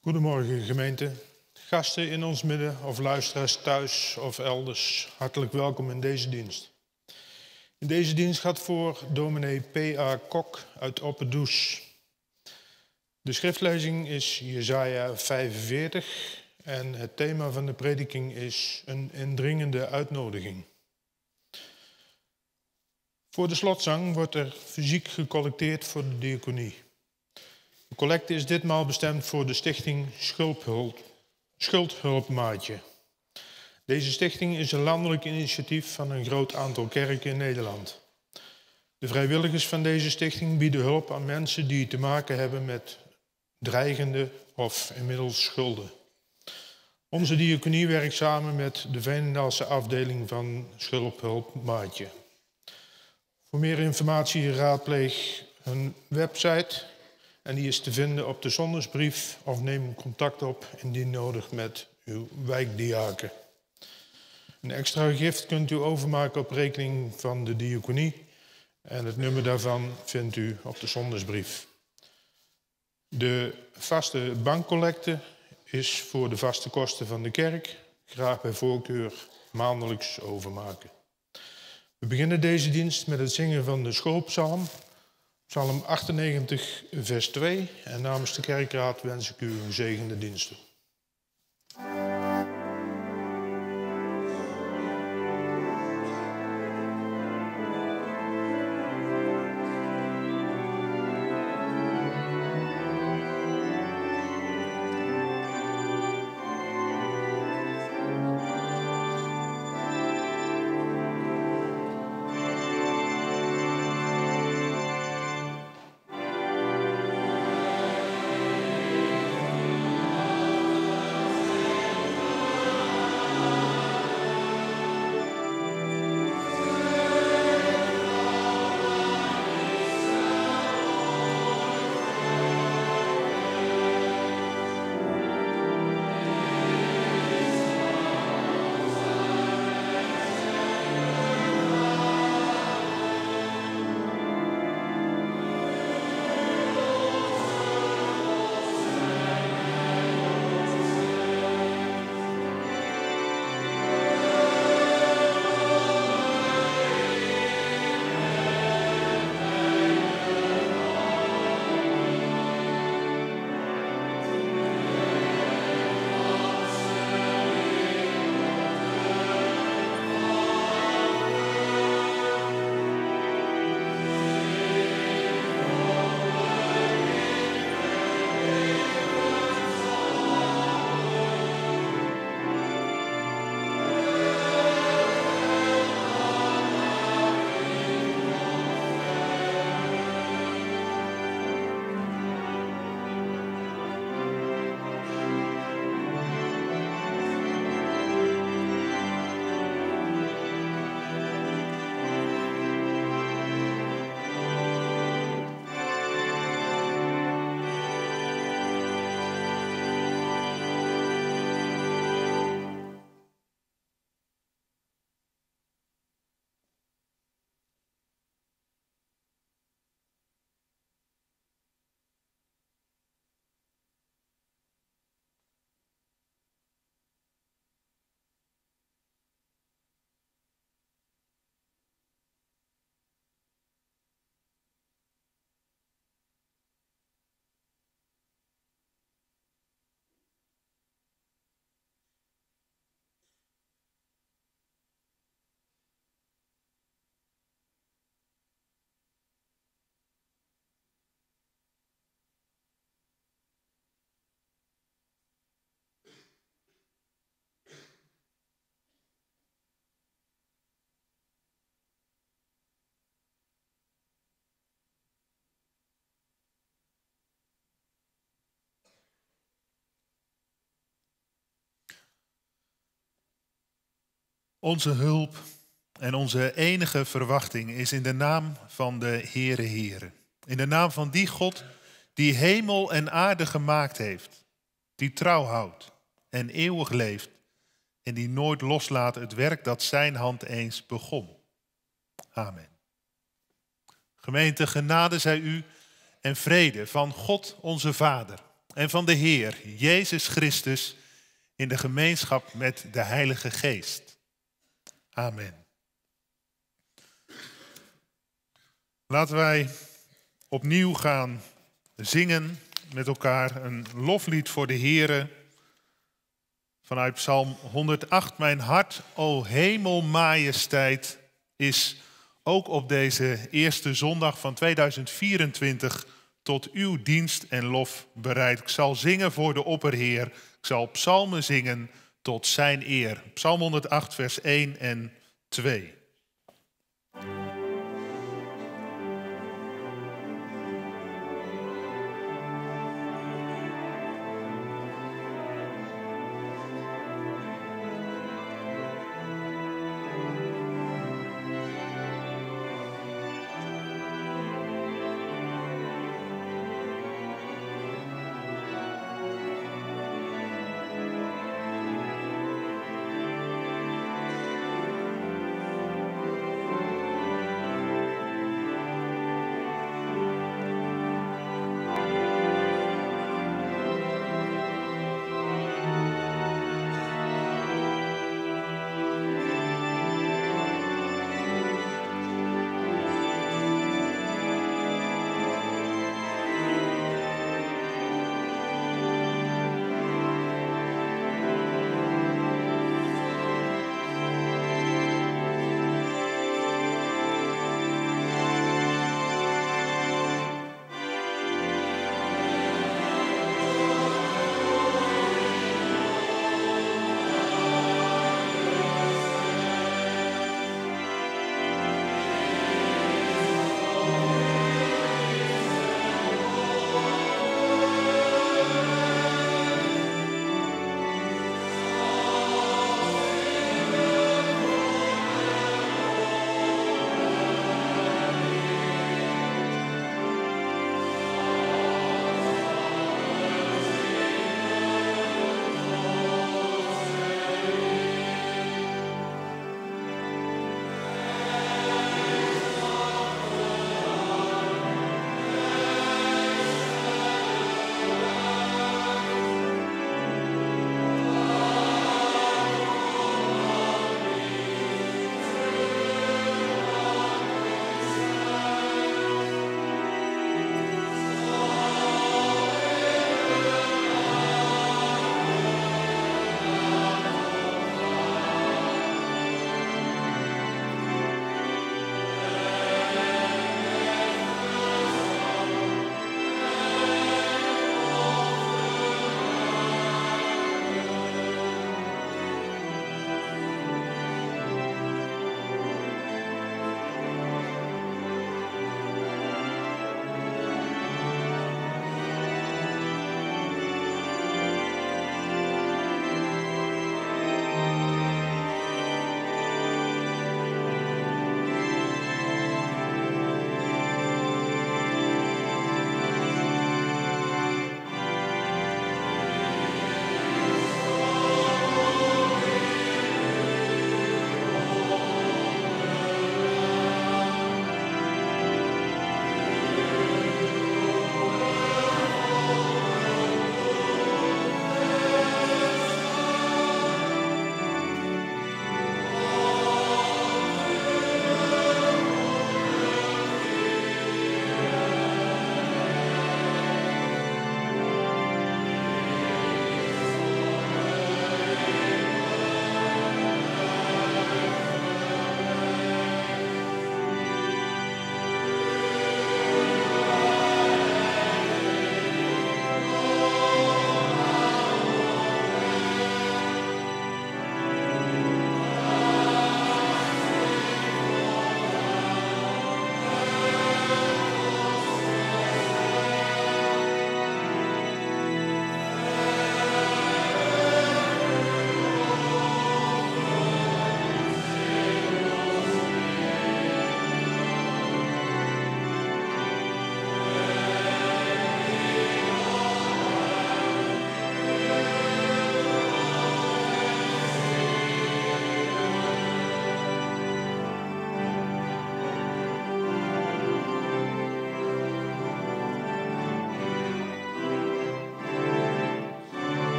Goedemorgen gemeente, gasten in ons midden of luisteraars thuis of elders. Hartelijk welkom in deze dienst. In deze dienst gaat voor dominee P.A. Kok uit Opperdoes. De schriftlezing is Jesaja 45 en het thema van de prediking is een indringende uitnodiging. Voor de slotzang wordt er fysiek gecollecteerd voor de diaconie. De collecte is ditmaal bestemd voor de stichting Schuldhulpmaatje. Deze stichting is een landelijk initiatief van een groot aantal kerken in Nederland. De vrijwilligers van deze stichting bieden hulp aan mensen die te maken hebben met dreigende of inmiddels schulden. Onze diaconie werkt samen met de Veenendaalse afdeling van Schuldhulpmaatje. Voor meer informatie raadpleeg een website en die is te vinden op de zondagsbrief of neem contact op indien nodig met uw wijkdiaken. Een extra gift kunt u overmaken op rekening van de diaconie en het nummer daarvan vindt u op de zondagsbrief. De vaste bankcollecte is voor de vaste kosten van de kerk, graag bij voorkeur maandelijks overmaken. We beginnen deze dienst met het zingen van de schoolpsalm, psalm 98 vers 2 en namens de kerkraad wens ik u een gezegende dienst toe. Onze hulp en onze enige verwachting is in de naam van de Heere Heere. In de naam van die God die hemel en aarde gemaakt heeft. Die trouw houdt en eeuwig leeft. En die nooit loslaat het werk dat zijn hand eens begon. Amen. Gemeente, genade zij u en vrede van God onze Vader en van de Heer Jezus Christus in de gemeenschap met de Heilige Geest. Amen. Laten wij opnieuw gaan zingen met elkaar een loflied voor de Heere vanuit Psalm 108. Mijn hart, o hemelmajesteit, is ook op deze eerste zondag van 2024 tot uw dienst en lof bereid. Ik zal zingen voor de Opperheer. Ik zal psalmen zingen tot zijn eer. Psalm 108, vers 1 en 2.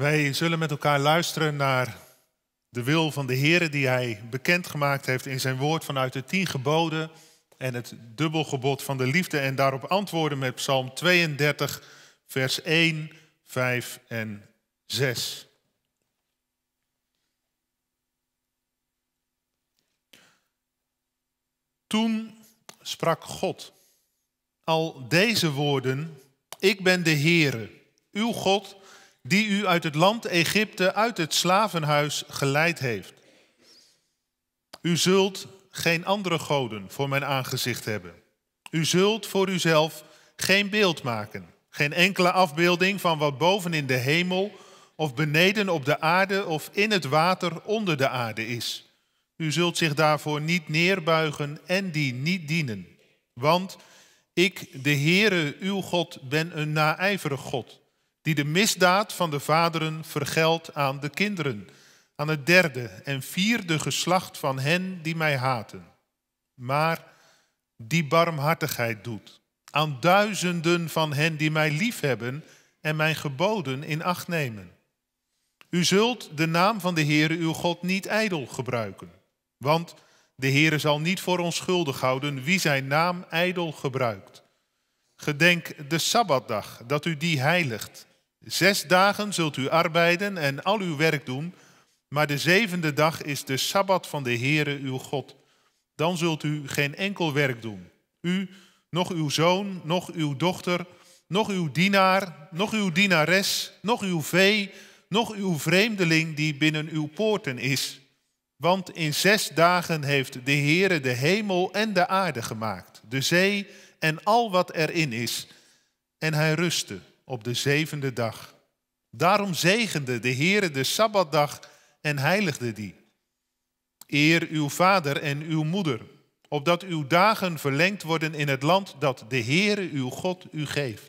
Wij zullen met elkaar luisteren naar de wil van de Heere die hij bekendgemaakt heeft in zijn woord vanuit de 10 geboden en het dubbelgebod van de liefde en daarop antwoorden met Psalm 32, vers 1, 5 en 6. Toen sprak God al deze woorden: Ik ben de Heere, uw God, die u uit het land Egypte, uit het slavenhuis geleid heeft. U zult geen andere goden voor mijn aangezicht hebben. U zult voor uzelf geen beeld maken, geen enkele afbeelding van wat boven in de hemel of beneden op de aarde of in het water onder de aarde is. U zult zich daarvoor niet neerbuigen en die niet dienen. Want ik, de Heere, uw God, ben een naijverig God, die de misdaad van de vaderen vergeldt aan de kinderen, aan het 3e en 4e geslacht van hen die mij haten. Maar die barmhartigheid doet aan duizenden van hen die mij liefhebben en mijn geboden in acht nemen. U zult de naam van de Heere uw God niet ijdel gebruiken, want de Heere zal niet voor onschuldig houden wie zijn naam ijdel gebruikt. Gedenk de Sabbatdag, dat u die heiligt. 6 dagen zult u arbeiden en al uw werk doen, maar de 7e dag is de Sabbat van de Heere uw God. Dan zult u geen enkel werk doen. U, nog uw zoon, nog uw dochter, nog uw dienaar, nog uw dienares, nog uw vee, nog uw vreemdeling die binnen uw poorten is. Want in 6 dagen heeft de Heere de hemel en de aarde gemaakt, de zee en al wat erin is. En hij rustte op de 7e dag. Daarom zegende de Heere de Sabbatdag en heiligde die. Eer uw vader en uw moeder, opdat uw dagen verlengd worden in het land dat de Heere uw God u geeft.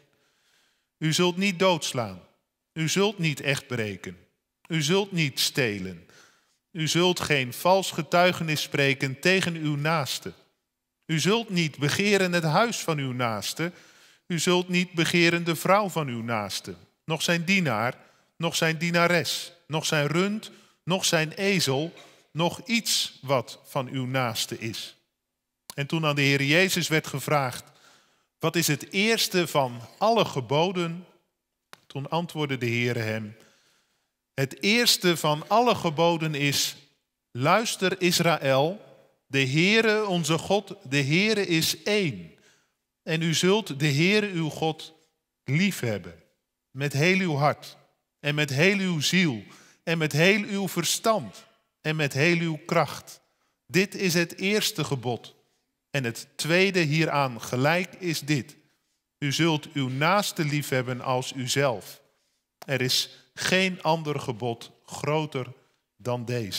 U zult niet doodslaan, u zult niet echt breken, u zult niet stelen. U zult geen vals getuigenis spreken tegen uw naaste. U zult niet begeren het huis van uw naaste. U zult niet begeren de vrouw van uw naaste. Nog zijn dienaar, nog zijn dienares, nog zijn rund, nog zijn ezel, nog iets wat van uw naaste is. En toen aan de Heer Jezus werd gevraagd: wat is het eerste van alle geboden? Toen antwoordde de Heer hem: het eerste van alle geboden is: luister Israël, de Heere onze God, de Heere is één. En u zult de Heere uw God liefhebben met heel uw hart en met heel uw ziel en met heel uw verstand en met heel uw kracht. Dit is het eerste gebod. En het tweede hieraan gelijk is dit: u zult uw naaste liefhebben als uzelf. Er is geen ander gebod groter dan deze.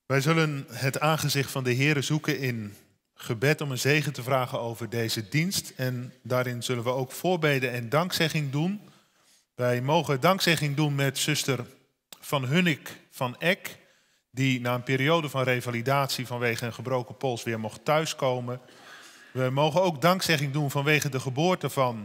Wij zullen het aangezicht van de Heere zoeken in gebed om een zegen te vragen over deze dienst. En daarin zullen we ook voorbeden en dankzegging doen. Wij mogen dankzegging doen met zuster Van Hunnik van Eck, die na een periode van revalidatie vanwege een gebroken pols weer mocht thuiskomen. We mogen ook dankzegging doen vanwege de geboorte van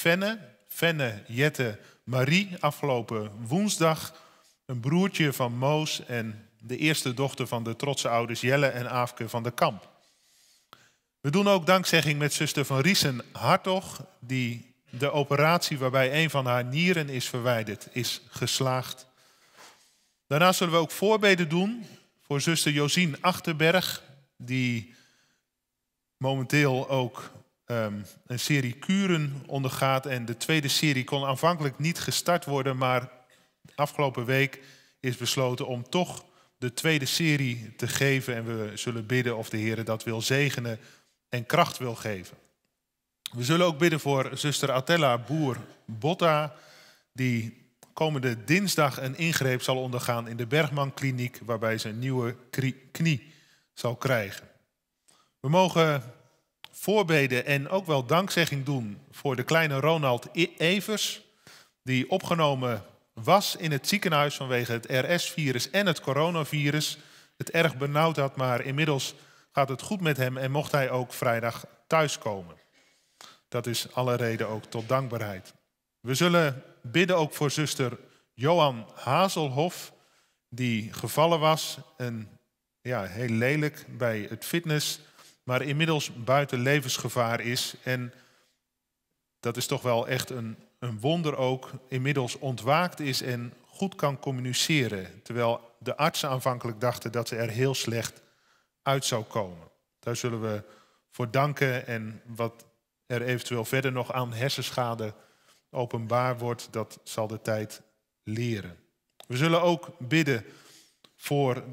Fenne Jette Marie, afgelopen woensdag. Een broertje van Moos en de eerste dochter van de trotse ouders Jelle en Aafke van de Kamp. We doen ook dankzegging met zuster Van Riesen Hartog, die de operatie waarbij een van haar nieren is verwijderd, is geslaagd. Daarnaast zullen we ook voorbeden doen voor zuster Josien Achterberg, die momenteel ook een serie kuren ondergaat. En de tweede serie kon aanvankelijk niet gestart worden, maar afgelopen week is besloten om toch de tweede serie te geven. En we zullen bidden of de Heer dat wil zegenen en kracht wil geven. We zullen ook bidden voor zuster Atella Boer-Botta, die komende dinsdag een ingreep zal ondergaan in de Bergman Kliniek, waarbij ze een nieuwe knie zal krijgen. We mogen voorbeden en ook wel dankzegging doen voor de kleine Ronald Evers, die opgenomen was in het ziekenhuis vanwege het RS-virus en het coronavirus. Het erg benauwd had, maar inmiddels gaat het goed met hem en mocht hij ook vrijdag thuiskomen. Dat is alle reden ook tot dankbaarheid. We zullen bidden ook voor zuster Johan Hazelhof, die gevallen was. En ja, heel lelijk bij het fitness, maar inmiddels buiten levensgevaar is. En dat is toch wel echt een wonder ook. Inmiddels ontwaakt is en goed kan communiceren. Terwijl de artsen aanvankelijk dachten dat ze er heel slecht uit zou komen. Daar zullen we voor danken. En wat er eventueel verder nog aan hersenschade openbaar wordt, dat zal de tijd leren. We zullen ook bidden voor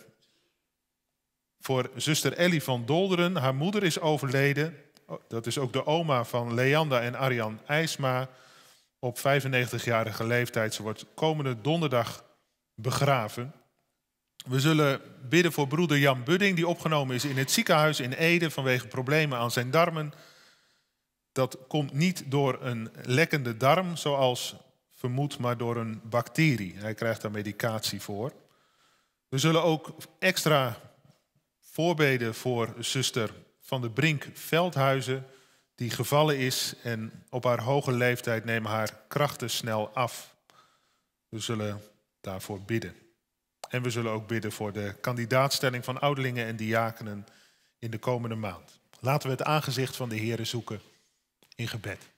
zuster Ellie van Dolderen. Haar moeder is overleden. Dat is ook de oma van Leanda en Arjan IJsma. Op 95-jarige leeftijd. Ze wordt komende donderdag begraven. We zullen bidden voor broeder Jan Budding, die opgenomen is in het ziekenhuis in Ede vanwege problemen aan zijn darmen. Dat komt niet door een lekkende darm, zoals vermoed, maar door een bacterie. Hij krijgt daar medicatie voor. We zullen ook extra voorbeden voor zuster Van de Brink Veldhuizen, die gevallen is en op haar hoge leeftijd nemen haar krachten snel af. We zullen daarvoor bidden. En we zullen ook bidden voor de kandidaatstelling van ouderlingen en diakenen in de komende maand. Laten we het aangezicht van de Heere zoeken in gebed.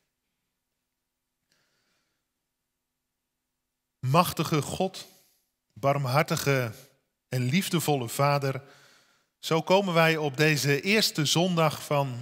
Machtige God, barmhartige en liefdevolle Vader, zo komen wij op deze eerste zondag van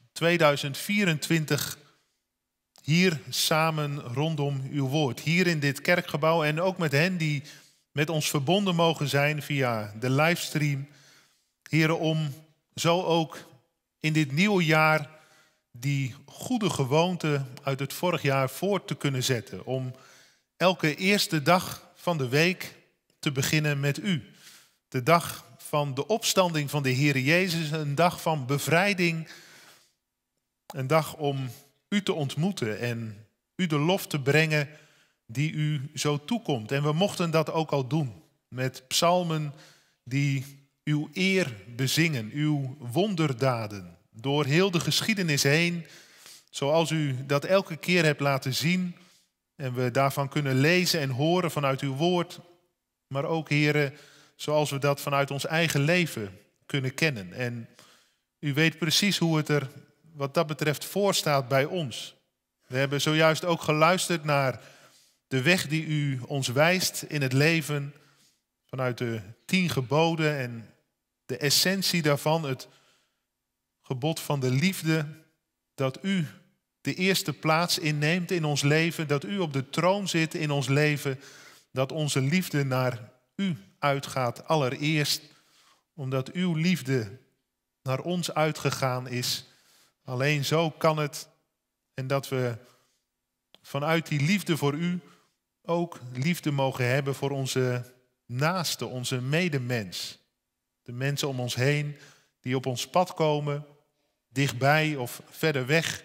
2024 hier samen rondom uw woord. Hier in dit kerkgebouw en ook met hen die met ons verbonden mogen zijn via de livestream. Heren, om zo ook in dit nieuwe jaar die goede gewoonte uit het vorig jaar voort te kunnen zetten. Om elke eerste dag van de week te beginnen met u. De dag van de opstanding van de Heere Jezus, een dag van bevrijding. Een dag om u te ontmoeten en u de lof te brengen die u zo toekomt. En we mochten dat ook al doen met psalmen die uw eer bezingen, uw wonderdaden. Door heel de geschiedenis heen, zoals u dat elke keer hebt laten zien. En we daarvan kunnen lezen en horen vanuit uw woord. Maar ook, heren, zoals we dat vanuit ons eigen leven kunnen kennen. En u weet precies hoe het er wat dat betreft voorstaat bij ons. We hebben zojuist ook geluisterd naar de weg die u ons wijst in het leven. Vanuit de 10 geboden en de essentie daarvan, het gebod van de liefde. Dat u de eerste plaats inneemt in ons leven. Dat u op de troon zit in ons leven. Dat onze liefde naar u uitgaat allereerst. Omdat uw liefde naar ons uitgegaan is. Alleen zo kan het. En dat we vanuit die liefde voor u ook liefde mogen hebben voor onze naaste, onze medemens. de mensen om ons heen die op ons pad komen, dichtbij of verder weg.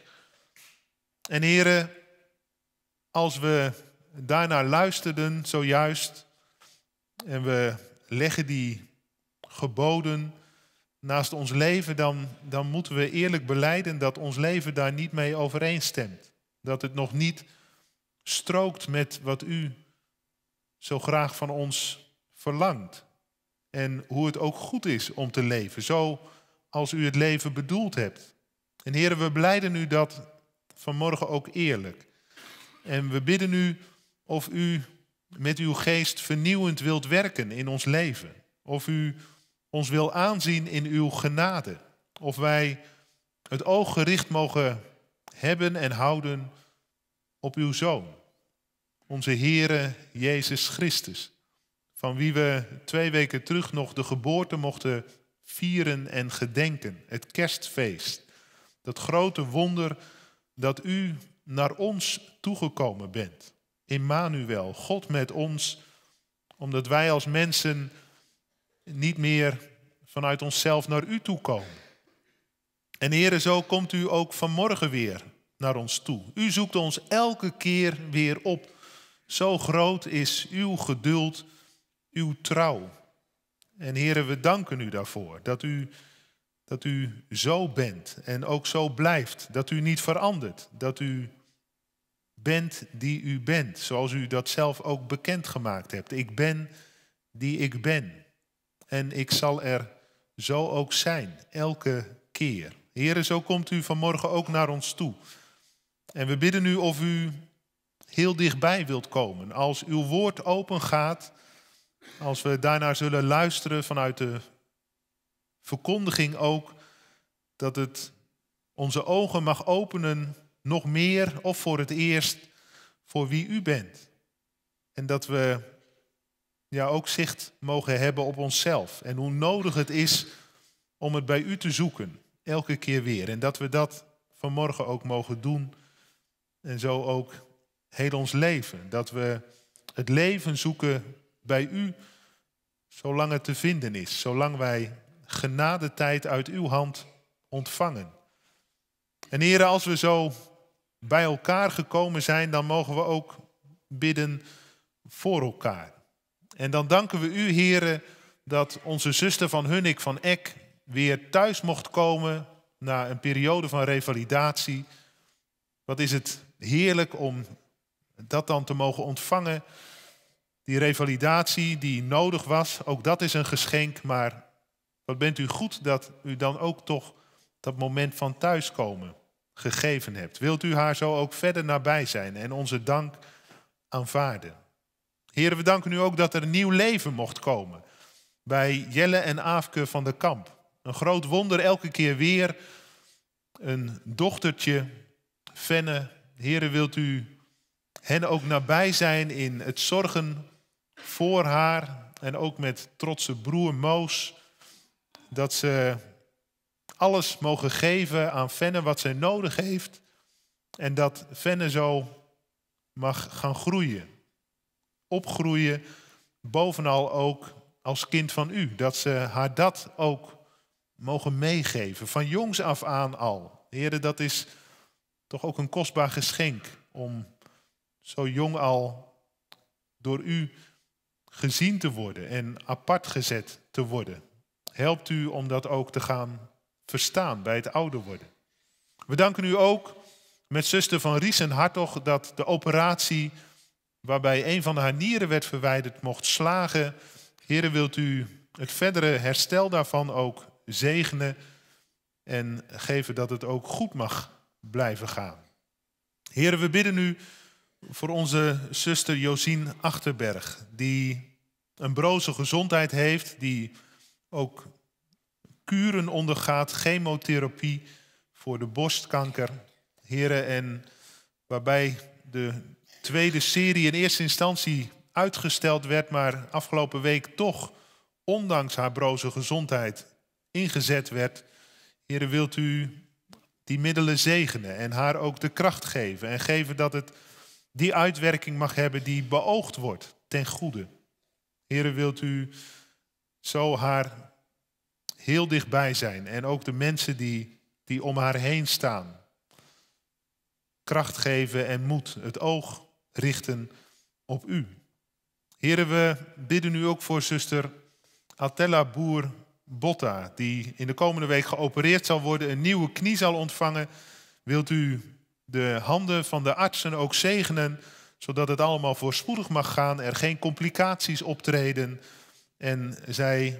En Heere, als we daarnaar luisterden zojuist en we leggen die geboden naast ons leven, dan moeten we eerlijk belijden dat ons leven daar niet mee overeenstemt. Dat het nog niet strookt met wat u zo graag van ons verlangt. En hoe het ook goed is om te leven, zo als u het leven bedoeld hebt. En Heere, we belijden u dat vanmorgen ook eerlijk. En we bidden u of u met uw geest vernieuwend wilt werken in ons leven. Of u ons wil aanzien in uw genade. Of wij het oog gericht mogen hebben en houden op uw Zoon. Onze Heere Jezus Christus. Van wie we 2 weken terug nog de geboorte mochten vieren en gedenken. Het kerstfeest. Dat grote wonder dat u naar ons toegekomen bent. Immanuel, God met ons. Omdat wij als mensen niet meer vanuit onszelf naar u toe komen. En Heere, zo komt u ook vanmorgen weer naar ons toe. U zoekt ons elke keer weer op. Zo groot is uw geduld, uw trouw. En Heere, we danken u daarvoor. Dat u zo bent en ook zo blijft. Dat u niet verandert. Dat u bent die u bent. Zoals u dat zelf ook bekendgemaakt hebt. Ik ben die ik ben. En ik zal er zo ook zijn, elke keer. Heere, zo komt u vanmorgen ook naar ons toe. En we bidden u of u heel dichtbij wilt komen. Als uw woord open gaat, als we daarnaar zullen luisteren vanuit de verkondiging ook, dat het onze ogen mag openen, nog meer of voor het eerst, voor wie u bent. En dat we ook zicht mogen hebben op onszelf. En hoe nodig het is om het bij u te zoeken, elke keer weer. En dat we dat vanmorgen ook mogen doen. En zo ook heel ons leven. Dat we het leven zoeken bij u, zolang het te vinden is. Zolang wij genadetijd uit uw hand ontvangen. En Heere, als we zo bij elkaar gekomen zijn, dan mogen we ook bidden voor elkaar. En dan danken we u, Heere, dat onze zuster van Hunnik van Eck weer thuis mocht komen na een periode van revalidatie. Wat is het heerlijk om dat dan te mogen ontvangen. Die revalidatie die nodig was, ook dat is een geschenk. Maar wat bent u goed dat u dan ook toch dat moment van thuiskomen gegeven hebt. Wilt u haar zo ook verder nabij zijn en onze dank aanvaarden. Heren, we danken u ook dat er een nieuw leven mocht komen bij Jelle en Aafke van de Kamp. Een groot wonder elke keer weer. Een dochtertje, Fenne. Heren, wilt u hen ook nabij zijn in het zorgen voor haar. En ook met trotse broer Moos. Dat ze alles mogen geven aan Fenne wat zij nodig heeft. En dat Fenne zo mag gaan groeien. Opgroeien, bovenal ook als kind van u. Dat ze haar dat ook mogen meegeven, van jongs af aan al. Heren, dat is toch ook een kostbaar geschenk om zo jong al door u gezien te worden en apart gezet te worden. Helpt u om dat ook te gaan verstaan bij het ouder worden. We danken u ook met zuster van Riesen Hartog dat de operatie waarbij een van haar nieren werd verwijderd mocht slagen. Heren, wilt u het verdere herstel daarvan ook zegenen en geven dat het ook goed mag blijven gaan. Heren, we bidden u voor onze zuster Josien Achterberg, die een broze gezondheid heeft, die ook kuren ondergaat, chemotherapie voor de borstkanker. Heren, en waarbij de tweede serie in eerste instantie uitgesteld werd, maar afgelopen week toch, ondanks haar broze gezondheid, ingezet werd. Heren, wilt u die middelen zegenen en haar ook de kracht geven. En geven dat het die uitwerking mag hebben die beoogd wordt ten goede. Heren, wilt u zo haar heel dichtbij zijn. En ook de mensen die om haar heen staan. Kracht geven en moed. Het oog richten op u. Heren, we bidden u ook voor zuster Atella Boer-Botta, die in de komende week geopereerd zal worden, een nieuwe knie zal ontvangen. Wilt u de handen van de artsen ook zegenen, zodat het allemaal voorspoedig mag gaan, er geen complicaties optreden en zij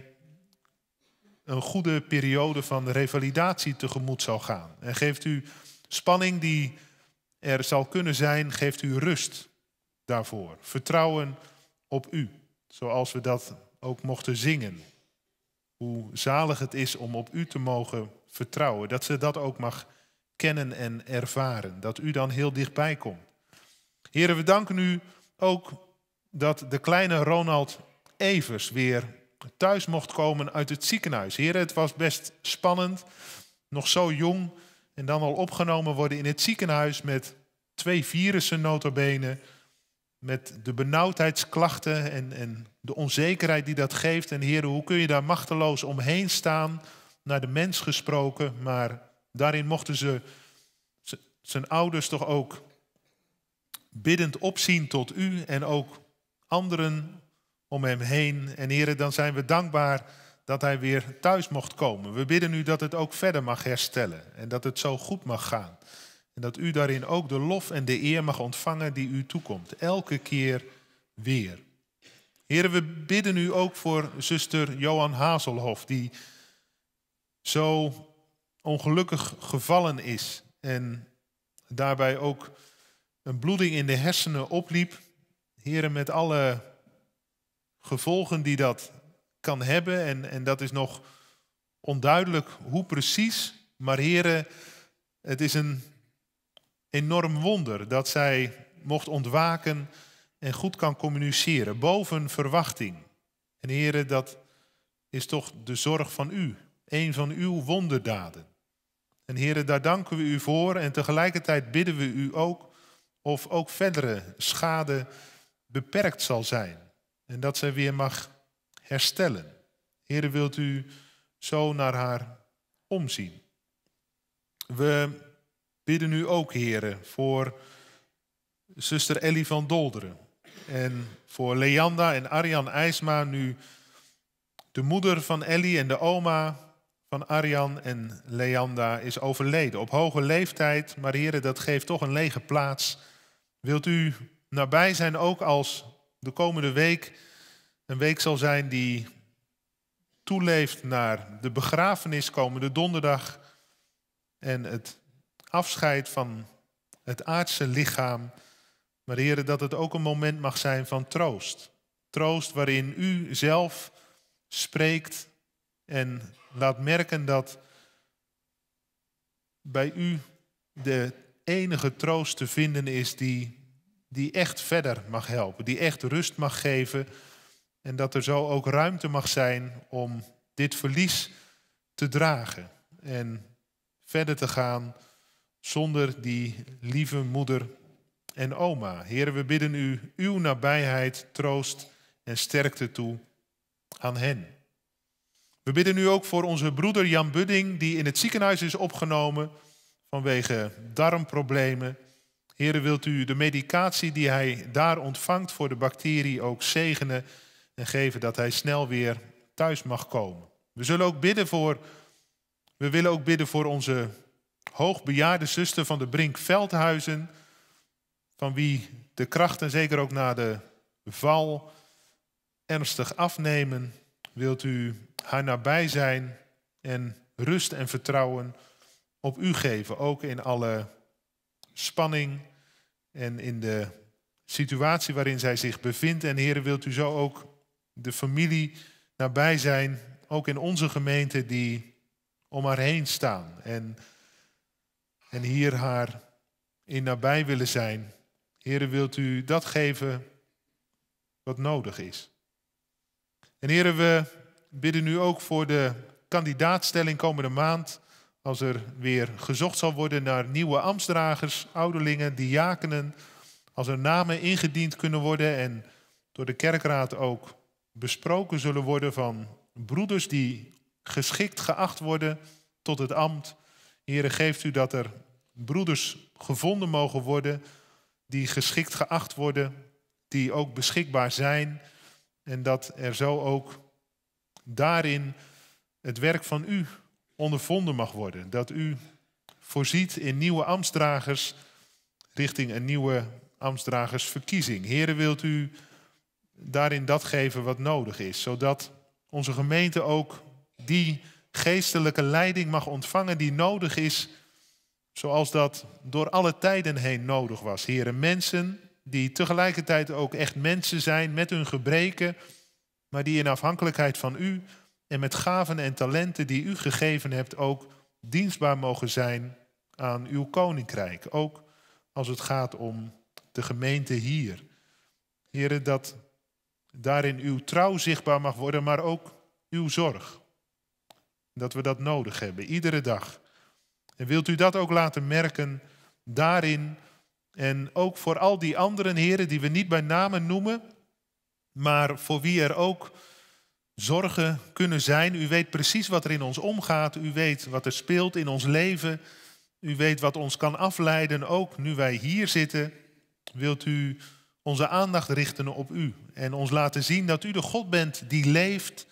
een goede periode van revalidatie tegemoet zal gaan. En geeft u spanning die er zal kunnen zijn, geeft u rust daarvoor. Vertrouwen op u, zoals we dat ook mochten zingen. Hoe zalig het is om op u te mogen vertrouwen. Dat ze dat ook mag kennen en ervaren. Dat u dan heel dichtbij komt. Heren, we danken u ook dat de kleine Ronald Evers weer thuis mocht komen uit het ziekenhuis. Heren, het was best spannend. Nog zo jong en dan al opgenomen worden in het ziekenhuis met 2 virussen nota bene. Met de benauwdheidsklachten en de onzekerheid die dat geeft. En heren, hoe kun je daar machteloos omheen staan, naar de mens gesproken. Maar daarin mochten ze zijn ouders toch ook biddend opzien tot u en ook anderen om hem heen. En heren, dan zijn we dankbaar dat hij weer thuis mocht komen. We bidden u dat het ook verder mag herstellen en dat het zo goed mag gaan. En dat u daarin ook de lof en de eer mag ontvangen die u toekomt. Elke keer weer. Heren, we bidden u ook voor zuster Johan Hazelhoff, die zo ongelukkig gevallen is. En daarbij ook een bloeding in de hersenen opliep. Heren, met alle gevolgen die dat kan hebben. En dat is nog onduidelijk hoe precies. Maar heren, het is een enorm wonder dat zij mocht ontwaken en goed kan communiceren, boven verwachting. En heren, dat is toch de zorg van u, een van uw wonderdaden. En heren, daar danken we u voor en tegelijkertijd bidden we u ook of ook verdere schade beperkt zal zijn. En dat zij weer mag herstellen. Heren, wilt u zo naar haar omzien. We bidden u ook, heren, voor zuster Ellie van Dolderen. En voor Leanda en Arjan IJsma, nu de moeder van Ellie en de oma van Arjan en Leanda is overleden. Op hoge leeftijd, maar heren, dat geeft toch een lege plaats. Wilt u nabij zijn ook als de komende week een week zal zijn die toeleeft naar de begrafenis komende donderdag en het afscheid van het aardse lichaam. Maar heren, dat het ook een moment mag zijn van troost. Troost waarin u zelf spreekt en laat merken dat bij u de enige troost te vinden is die echt verder mag helpen. Die echt rust mag geven. En dat er zo ook ruimte mag zijn om dit verlies te dragen. En verder te gaan zonder die lieve moeder en oma. Heren, we bidden u uw nabijheid, troost en sterkte toe aan hen. We bidden u ook voor onze broeder Jan Budding, die in het ziekenhuis is opgenomen vanwege darmproblemen. Heren, wilt u de medicatie die hij daar ontvangt voor de bacterie ook zegenen en geven dat hij snel weer thuis mag komen. We willen ook bidden voor onze hoogbejaarde zuster van de Brink Veldhuizen, van wie de krachten zeker ook na de val ernstig afnemen. Wilt u haar nabij zijn en rust en vertrouwen op u geven, ook in alle spanning en in de situatie waarin zij zich bevindt. En heren, wilt u zo ook de familie nabij zijn, ook in onze gemeente die om haar heen staan en hier haar in nabij willen zijn. Heren, wilt u dat geven wat nodig is. En heren, we bidden nu ook voor de kandidaatstelling komende maand, als er weer gezocht zal worden naar nieuwe ambtsdragers, ouderlingen, diakenen, als er namen ingediend kunnen worden en door de kerkraad ook besproken zullen worden van broeders die geschikt geacht worden tot het ambt. Heere, geeft u dat er broeders gevonden mogen worden die geschikt geacht worden, die ook beschikbaar zijn. En dat er zo ook daarin het werk van u ondervonden mag worden. Dat u voorziet in nieuwe ambtsdragers richting een nieuwe ambtsdragersverkiezing. Heere, wilt u daarin dat geven wat nodig is, zodat onze gemeente ook die geestelijke leiding mag ontvangen die nodig is, zoals dat door alle tijden heen nodig was. Heere, mensen die tegelijkertijd ook echt mensen zijn met hun gebreken, maar die in afhankelijkheid van u en met gaven en talenten die u gegeven hebt ook dienstbaar mogen zijn aan uw koninkrijk. Ook als het gaat om de gemeente hier. Heere, dat daarin uw trouw zichtbaar mag worden, maar ook uw zorg. Dat we dat nodig hebben, iedere dag. En wilt u dat ook laten merken daarin en ook voor al die anderen, heren, die we niet bij namen noemen, maar voor wie er ook zorgen kunnen zijn. U weet precies wat er in ons omgaat. U weet wat er speelt in ons leven. U weet wat ons kan afleiden, ook nu wij hier zitten. Wilt u onze aandacht richten op u en ons laten zien dat u de God bent die leeft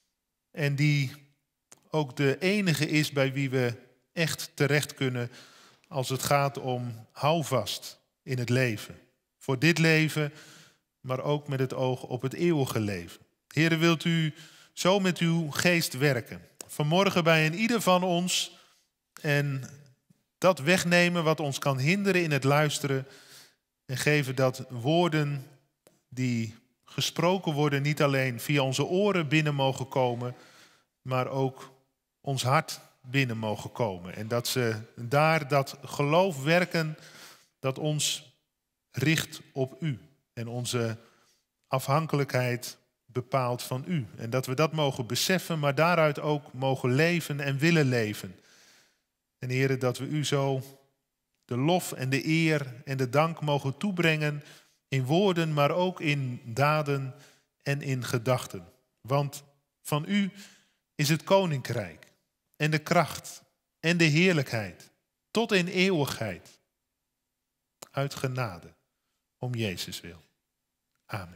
en die ook de enige is bij wie we echt terecht kunnen als het gaat om houvast in het leven. Voor dit leven, maar ook met het oog op het eeuwige leven. Heere, wilt u zo met uw geest werken. Vanmorgen bij een ieder van ons en dat wegnemen wat ons kan hinderen in het luisteren. En geven dat woorden die gesproken worden niet alleen via onze oren binnen mogen komen, maar ook ons hart binnen mogen komen. En dat ze daar dat geloof werken dat ons richt op u. En onze afhankelijkheid bepaalt van u. En dat we dat mogen beseffen, maar daaruit ook mogen leven en willen leven. En Heere, dat we u zo de lof en de eer en de dank mogen toebrengen in woorden, maar ook in daden en in gedachten. Want van u is het koninkrijk en de kracht en de heerlijkheid tot in eeuwigheid. Uit genade, om Jezus wil. Amen.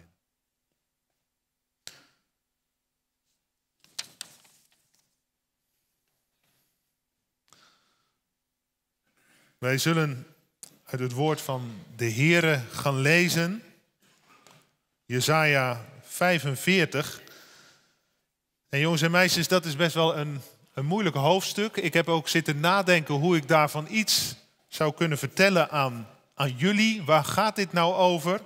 Wij zullen uit het woord van de Heere gaan lezen. Jesaja 45. En jongens en meisjes, dat is best wel een moeilijk hoofdstuk. Ik heb ook zitten nadenken hoe ik daarvan iets zou kunnen vertellen aan jullie. Waar gaat dit nou over?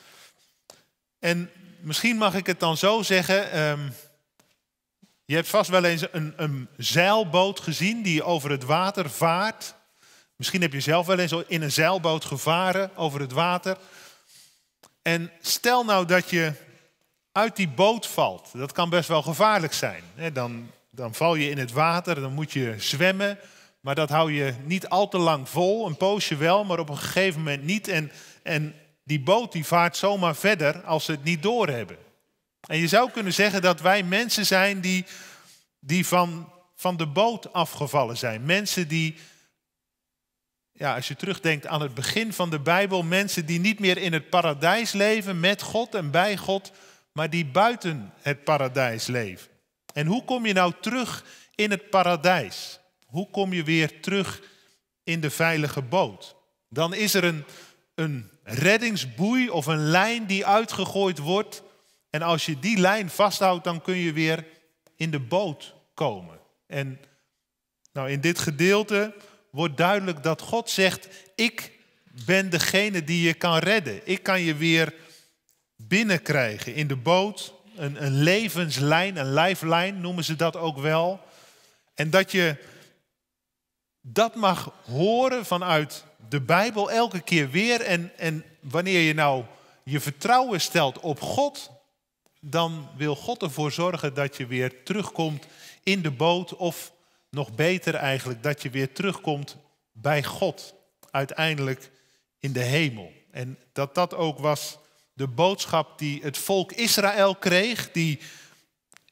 En misschien mag ik het dan zo zeggen. Je hebt vast wel eens een zeilboot gezien die over het water vaart. Misschien heb je zelf wel eens in een zeilboot gevaren over het water. En stel nou dat je uit die boot valt. Dat kan best wel gevaarlijk zijn. Dan val je in het water, dan moet je zwemmen. Maar dat hou je niet al te lang vol. Een poosje wel, maar op een gegeven moment niet. En die boot die vaart zomaar verder als ze het niet doorhebben. En je zou kunnen zeggen dat wij mensen zijn die van de boot afgevallen zijn. Mensen die, ja, als je terugdenkt aan het begin van de Bijbel, mensen die niet meer in het paradijs leven met God en bij God, maar die buiten het paradijs leven. En hoe kom je nou terug in het paradijs? Hoe kom je weer terug in de veilige boot? Dan is er een reddingsboei of een lijn die uitgegooid wordt. En als je die lijn vasthoudt, dan kun je weer in de boot komen. En nou, in dit gedeelte wordt duidelijk dat God zegt: ik ben degene die je kan redden. Ik kan je weer binnenkrijgen in de boot. Een levenslijn, een lifeline noemen ze dat ook wel. En dat je dat mag horen vanuit de Bijbel elke keer weer. En wanneer je nou je vertrouwen stelt op God, dan wil God ervoor zorgen dat je weer terugkomt in de boot. Of nog beter eigenlijk, dat je weer terugkomt bij God. Uiteindelijk in de hemel. En dat ook was de boodschap die het volk Israël kreeg. Die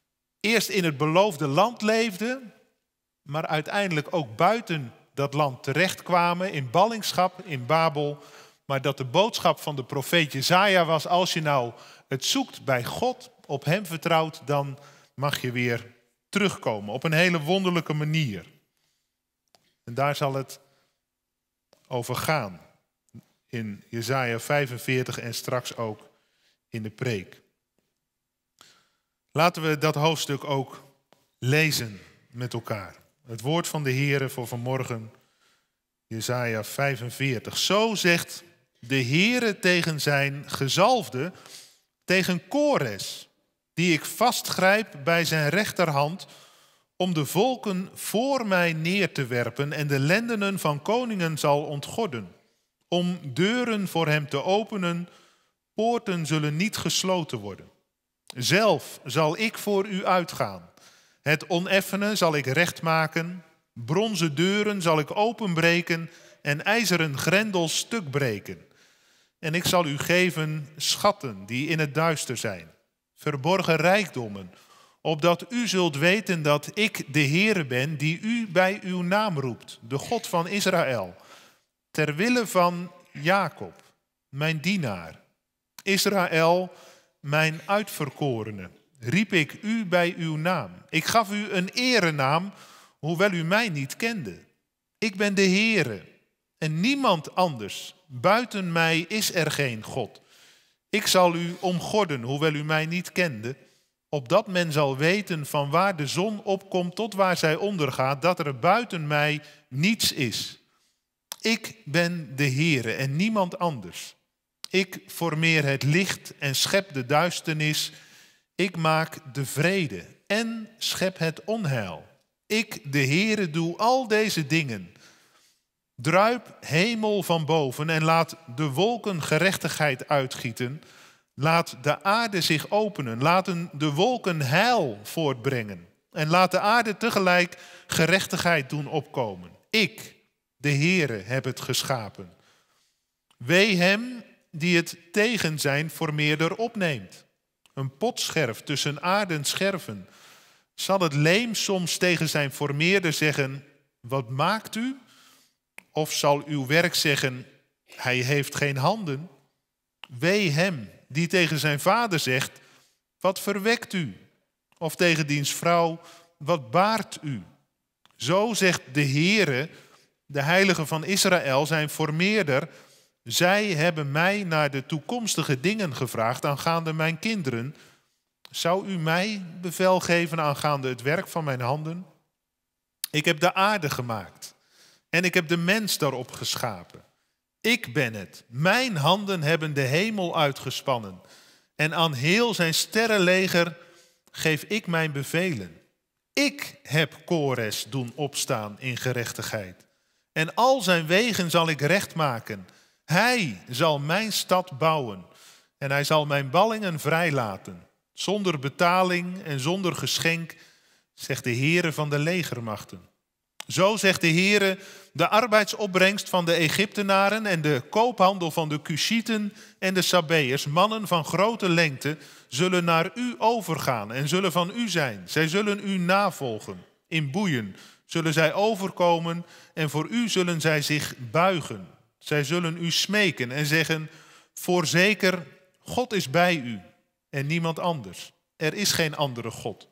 eerst in het beloofde land leefden, maar uiteindelijk ook buiten dat land terechtkwamen, in ballingschap in Babel. Maar dat de boodschap van de profeet Jesaja was: als je nou het zoekt bij God, op hem vertrouwt, dan mag je weer terugkomen op een hele wonderlijke manier. En daar zal het over gaan in Jesaja 45 en straks ook in de preek. Laten we dat hoofdstuk ook lezen met elkaar. Het woord van de Heere voor vanmorgen, Jesaja 45. Zo zegt de Heere tegen zijn gezalfde, tegen Kores, die ik vastgrijp bij zijn rechterhand, om de volken voor mij neer te werpen en de lendenen van koningen zal ontgorden. Om deuren voor hem te openen, poorten zullen niet gesloten worden. Zelf zal ik voor u uitgaan. Het oneffene zal ik recht maken, bronzen deuren zal ik openbreken en ijzeren grendels stuk breken. En ik zal u geven schatten die in het duister zijn, verborgen rijkdommen, opdat u zult weten dat ik de Heere ben die u bij uw naam roept, de God van Israël. Ter wille van Jacob, mijn dienaar, Israël, mijn uitverkorene, riep ik u bij uw naam. Ik gaf u een erenaam, hoewel u mij niet kende. Ik ben de Heere en niemand anders. Buiten mij is er geen God. Ik zal u omgorden, hoewel u mij niet kende, opdat men zal weten van waar de zon opkomt tot waar zij ondergaat, dat er buiten mij niets is. Ik ben de Heere en niemand anders. Ik formeer het licht en schep de duisternis. Ik maak de vrede en schep het onheil. Ik, de Heere, doe al deze dingen. Druip hemel van boven en laat de wolken gerechtigheid uitgieten. Laat de aarde zich openen. Laten de wolken heil voortbrengen. En laat de aarde tegelijk gerechtigheid doen opkomen. Ik, de Heere, heb het geschapen. Wee hem die het tegen zijn formeerder opneemt. Een potscherf tussen aardens scherven. Zal het leem soms tegen zijn formeerder zeggen: wat maakt u? Of zal uw werk zeggen: hij heeft geen handen? Wee hem die tegen zijn vader zegt: wat verwekt u? Of tegen diens vrouw: wat baart u? Zo zegt de Heere, de Heilige van Israël, zijn formeerder: zij hebben mij naar de toekomstige dingen gevraagd aangaande mijn kinderen. Zou u mij bevel geven aangaande het werk van mijn handen? Ik heb de aarde gemaakt en ik heb de mens daarop geschapen. Ik ben het. Mijn handen hebben de hemel uitgespannen. En aan heel zijn sterrenleger geef ik mijn bevelen. Ik heb Kores doen opstaan in gerechtigheid. En al zijn wegen zal ik recht maken. Hij zal mijn stad bouwen. En hij zal mijn ballingen vrijlaten. Zonder betaling en zonder geschenk, zegt de Heere van de legermachten. Zo zegt de Heere, de arbeidsopbrengst van de Egyptenaren en de koophandel van de Cushieten en de Sabeërs, mannen van grote lengte, zullen naar u overgaan en zullen van u zijn. Zij zullen u navolgen. In boeien zullen zij overkomen en voor u zullen zij zich buigen. Zij zullen u smeken en zeggen: voorzeker, God is bij u en niemand anders. Er is geen andere God.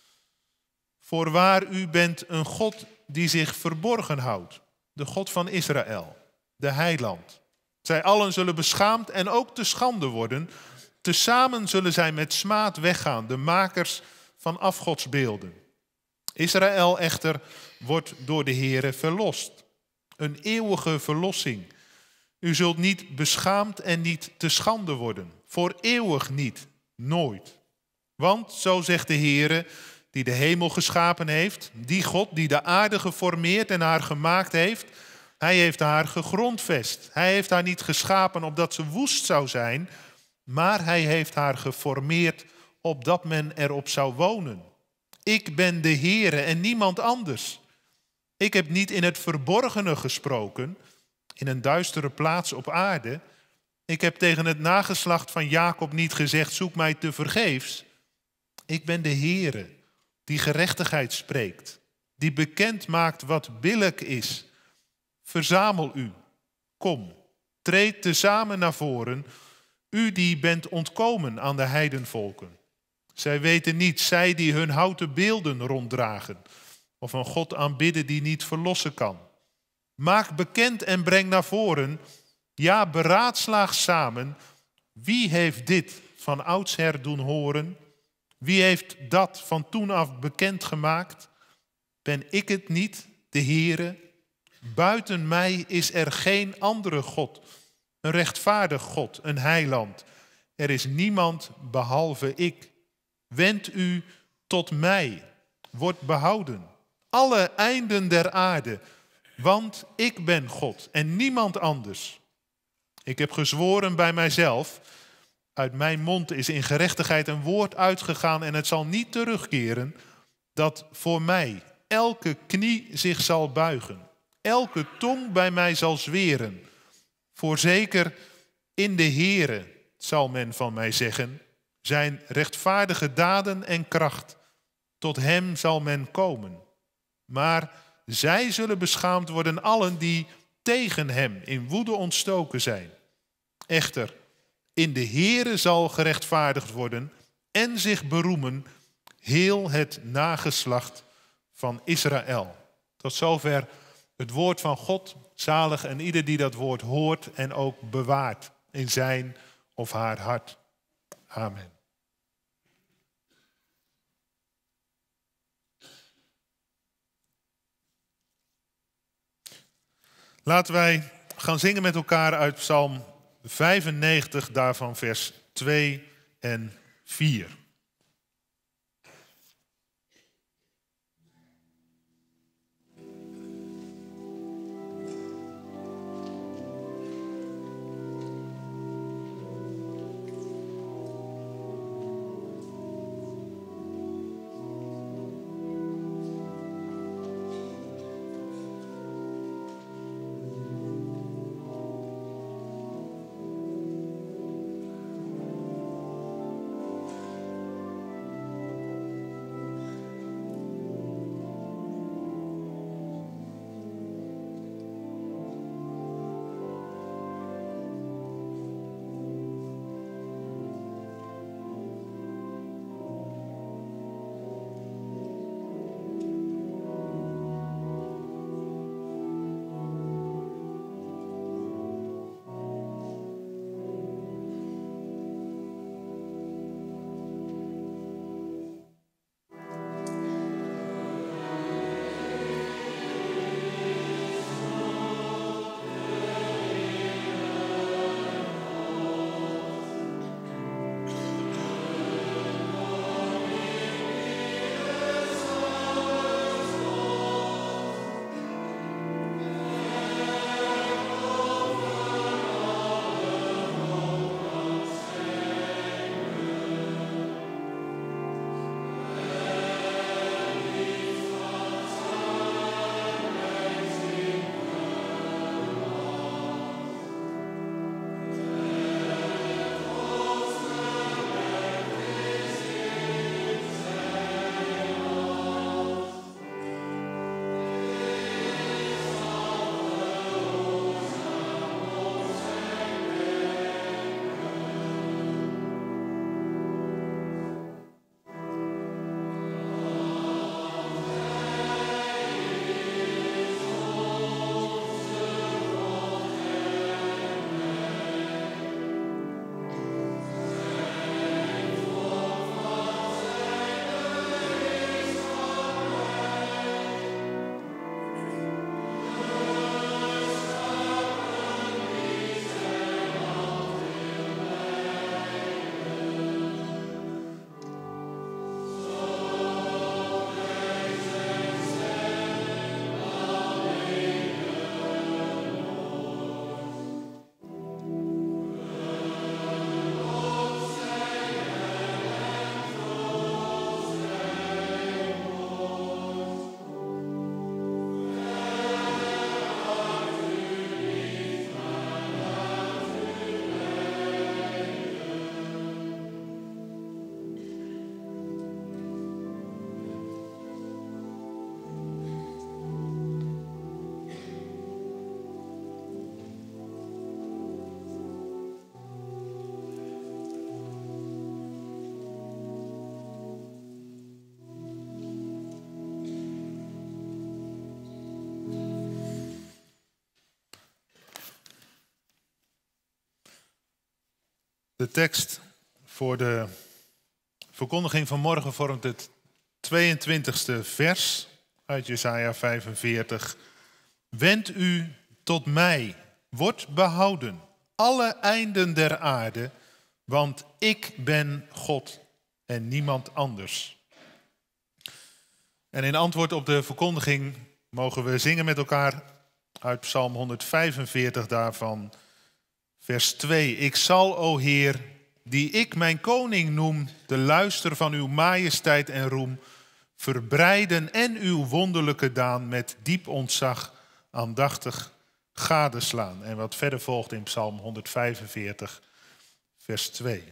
Voorwaar, u bent een God die zich verborgen houdt. De God van Israël, de heiland. Zij allen zullen beschaamd en ook te schande worden. Tezamen zullen zij met smaad weggaan, de makers van afgodsbeelden. Israël echter wordt door de Heere verlost. Een eeuwige verlossing. U zult niet beschaamd en niet te schande worden. Voor eeuwig niet, nooit. Want, zo zegt de Heere, die de hemel geschapen heeft, die God die de aarde geformeerd en haar gemaakt heeft, hij heeft haar gegrondvest. Hij heeft haar niet geschapen opdat ze woest zou zijn, maar hij heeft haar geformeerd opdat men erop zou wonen. Ik ben de Heere en niemand anders. Ik heb niet in het verborgene gesproken, in een duistere plaats op aarde. Ik heb tegen het nageslacht van Jacob niet gezegd: zoek mij tevergeefs. Ik ben de Heere, die gerechtigheid spreekt, die bekend maakt wat billijk is. Verzamel u, kom, treed tezamen naar voren, u die bent ontkomen aan de heidenvolken. Zij weten niet, zij die hun houten beelden ronddragen, of een God aanbidden die niet verlossen kan. Maak bekend en breng naar voren, ja, beraadslaag samen, wie heeft dit van oudsher doen horen? Wie heeft dat van toen af bekend gemaakt? Ben ik het niet, de Heere? Buiten mij is er geen andere God, een rechtvaardig God, een heiland. Er is niemand behalve ik. Wend u tot mij, word behouden, alle einden der aarde, want ik ben God en niemand anders. Ik heb gezworen bij mijzelf, uit mijn mond is in gerechtigheid een woord uitgegaan en het zal niet terugkeren, dat voor mij elke knie zich zal buigen, elke tong bij mij zal zweren. Voorzeker in de Heere zal men van mij zeggen, zijn rechtvaardige daden en kracht, tot hem zal men komen. Maar zij zullen beschaamd worden, allen die tegen hem in woede ontstoken zijn. Echter, in de Heere zal gerechtvaardigd worden en zich beroemen heel het nageslacht van Israël. Tot zover het woord van God, zalig en ieder die dat woord hoort en ook bewaart in zijn of haar hart. Amen. Laten wij gaan zingen met elkaar uit Psalm 95, daarvan vers 2 en 4. De tekst voor de verkondiging van morgen vormt het 22e vers uit Jesaja 45. Wend u tot mij, word behouden, alle einden der aarde, want ik ben God en niemand anders. En in antwoord op de verkondiging mogen we zingen met elkaar uit Psalm 145 daarvan, vers 2. Ik zal, o Heer, die ik mijn koning noem, de luister van uw majesteit en roem, verbreiden en uw wonderlijke daan met diep ontzag aandachtig gadeslaan. En wat verder volgt in Psalm 145, vers 2.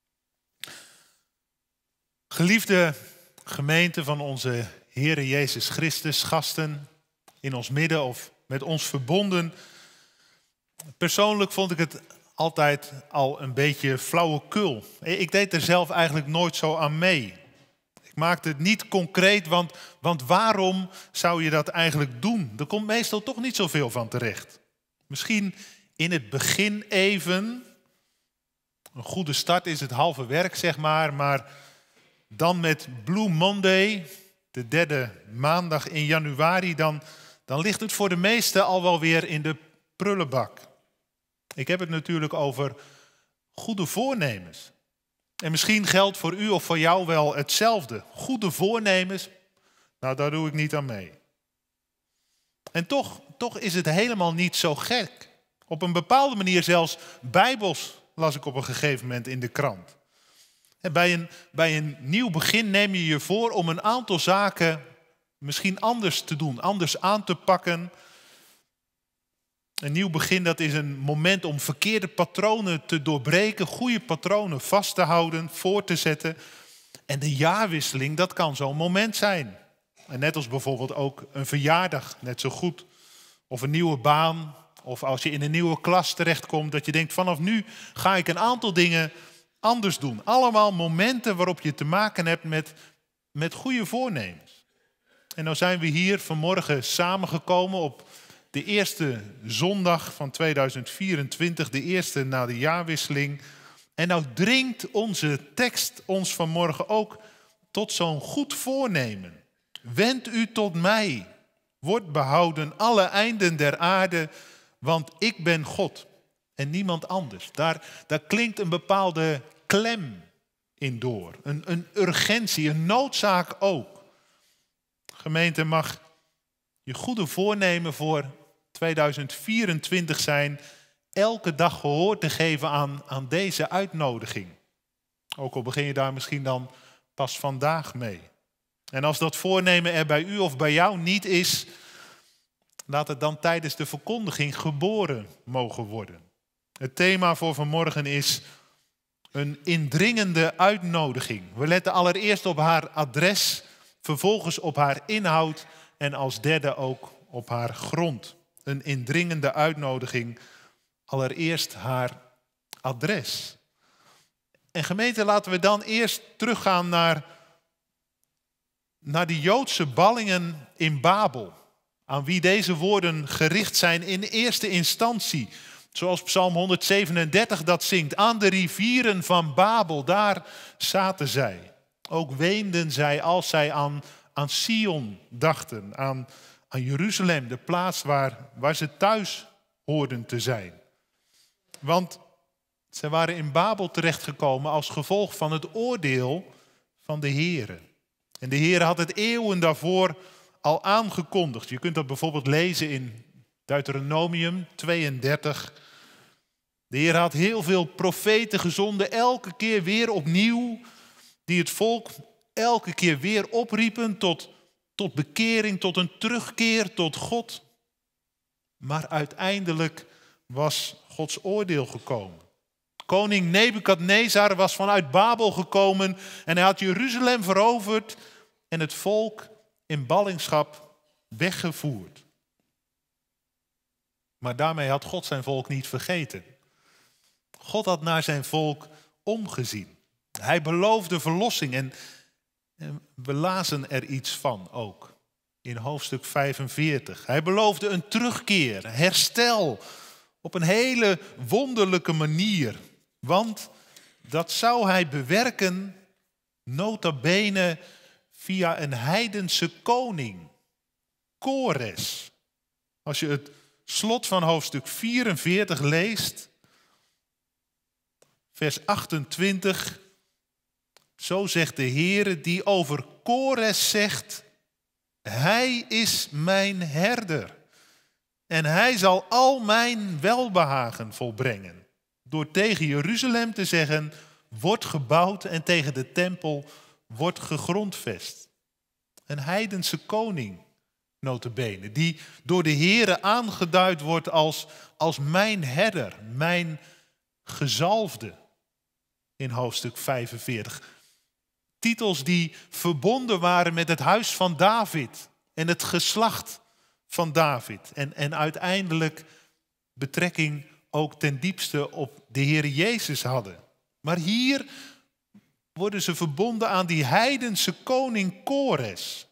Geliefde gemeente van onze Heere Jezus Christus, gasten in ons midden of met ons verbonden. Persoonlijk vond ik het altijd al een beetje flauwekul. Ik deed er zelf eigenlijk nooit zo aan mee. Ik maakte het niet concreet, want waarom zou je dat eigenlijk doen? Er komt meestal toch niet zoveel van terecht. Misschien in het begin even. Een goede start is het halve werk, zeg maar dan met Blue Monday, de derde maandag in januari, dan ligt het voor de meesten al wel weer in de prullenbak. Ik heb het natuurlijk over goede voornemens. En misschien geldt voor u of voor jou wel hetzelfde. Goede voornemens, nou daar doe ik niet aan mee. En toch is het helemaal niet zo gek. Op een bepaalde manier zelfs bijbels, las ik op een gegeven moment in de krant. En bij een nieuw begin neem je je voor om een aantal zaken misschien anders te doen, anders aan te pakken. Een nieuw begin, dat is een moment om verkeerde patronen te doorbreken, goede patronen vast te houden, voor te zetten. En de jaarwisseling, dat kan zo'n moment zijn. En net als bijvoorbeeld ook een verjaardag, net zo goed. Of een nieuwe baan, of als je in een nieuwe klas terechtkomt, dat je denkt, vanaf nu ga ik een aantal dingen anders doen. Allemaal momenten waarop je te maken hebt met goede voornemens. En nou zijn we hier vanmorgen samengekomen op de eerste zondag van 2024, de eerste na de jaarwisseling. En nou dringt onze tekst ons vanmorgen ook tot zo'n goed voornemen. Wend u tot mij, word behouden alle einden der aarde, want ik ben God en niemand anders. Daar klinkt een bepaalde klem in door, een urgentie, een noodzaak ook. Gemeente, mag je goede voornemen voor 2024 zijn elke dag gehoor te geven aan deze uitnodiging. Ook al begin je daar misschien dan pas vandaag mee. En als dat voornemen er bij u of bij jou niet is, laat het dan tijdens de verkondiging geboren mogen worden. Het thema voor vanmorgen is een indringende uitnodiging. We letten allereerst op haar adres, vervolgens op haar inhoud en als derde ook op haar grond. Een indringende uitnodiging, allereerst haar adres. En gemeente, laten we dan eerst teruggaan naar die Joodse ballingen in Babel. Aan wie deze woorden gericht zijn in eerste instantie. Zoals Psalm 137 dat zingt. Aan de rivieren van Babel, daar zaten zij. Ook weenden zij als zij aan Sion dachten. Aan Jeruzalem, de plaats waar ze thuis hoorden te zijn. Want zij waren in Babel terechtgekomen als gevolg van het oordeel van de Heere. En de Heere had het eeuwen daarvoor al aangekondigd. Je kunt dat bijvoorbeeld lezen in Deuteronomium 32. De Heer had heel veel profeten gezonden, elke keer weer opnieuw, die het volk elke keer weer opriepen tot bekering, tot een terugkeer tot God. Maar uiteindelijk was Gods oordeel gekomen. Koning Nebukadnezar was vanuit Babel gekomen en hij had Jeruzalem veroverd en het volk in ballingschap weggevoerd. Maar daarmee had God zijn volk niet vergeten. God had naar zijn volk omgezien. Hij beloofde verlossing en we lazen er iets van ook in hoofdstuk 45. Hij beloofde een terugkeer, herstel op een hele wonderlijke manier. Want dat zou hij bewerken, nota bene, via een heidense koning, Kores. Als je het slot van hoofdstuk 44 leest, vers 28, zo zegt de Heere die over Kores zegt, hij is mijn herder en hij zal al mijn welbehagen volbrengen. Door tegen Jeruzalem te zeggen, wordt gebouwd en tegen de tempel wordt gegrondvest. Een heidense koning, nota bene, die door de Heere aangeduid wordt als mijn herder, mijn gezalfde in hoofdstuk 45. Titels die verbonden waren met het huis van David en het geslacht van David. En uiteindelijk betrekking ook ten diepste op de Heer Jezus hadden. Maar hier worden ze verbonden aan die heidense koning Kores.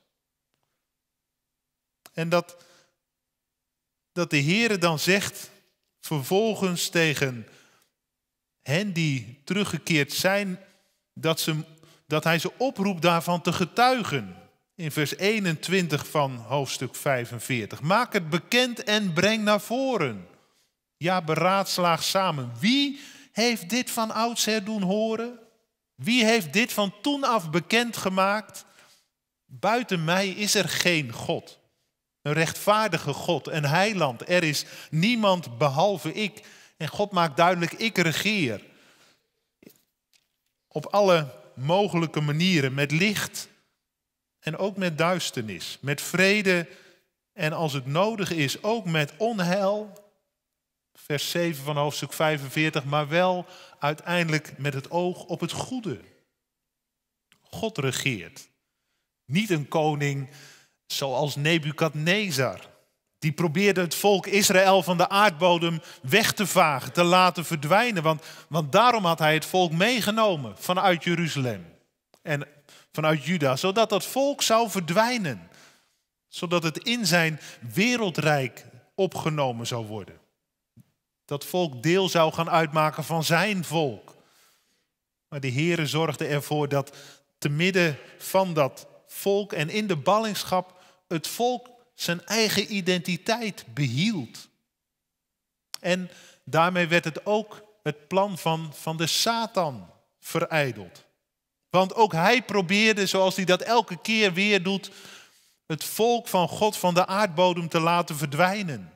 En dat de Heer dan zegt vervolgens tegen hen die teruggekeerd zijn, dat hij ze oproept daarvan te getuigen. In vers 21 van hoofdstuk 45. Maak het bekend en breng naar voren. Ja, beraadslaag samen. Wie heeft dit van oudsher doen horen? Wie heeft dit van toen af bekendgemaakt? Buiten mij is er geen God. Een rechtvaardige God, een heiland. Er is niemand behalve ik. En God maakt duidelijk, ik regeer. Op alle mogelijke manieren, met licht en ook met duisternis. Met vrede en als het nodig is ook met onheil. Vers 7 van hoofdstuk 45, maar wel uiteindelijk met het oog op het goede. God regeert. Niet een koning zoals Nebukadnezar. Die probeerde het volk Israël van de aardbodem weg te vagen, te laten verdwijnen. Want daarom had hij het volk meegenomen vanuit Jeruzalem en vanuit Juda. Zodat dat volk zou verdwijnen. Zodat het in zijn wereldrijk opgenomen zou worden. Dat volk deel zou gaan uitmaken van zijn volk. Maar de Heere zorgde ervoor dat te midden van dat volk en in de ballingschap het volk zijn eigen identiteit behield. En daarmee werd het ook het plan van de Satan verijdeld. Want ook hij probeerde, zoals hij dat elke keer weer doet, het volk van God van de aardbodem te laten verdwijnen.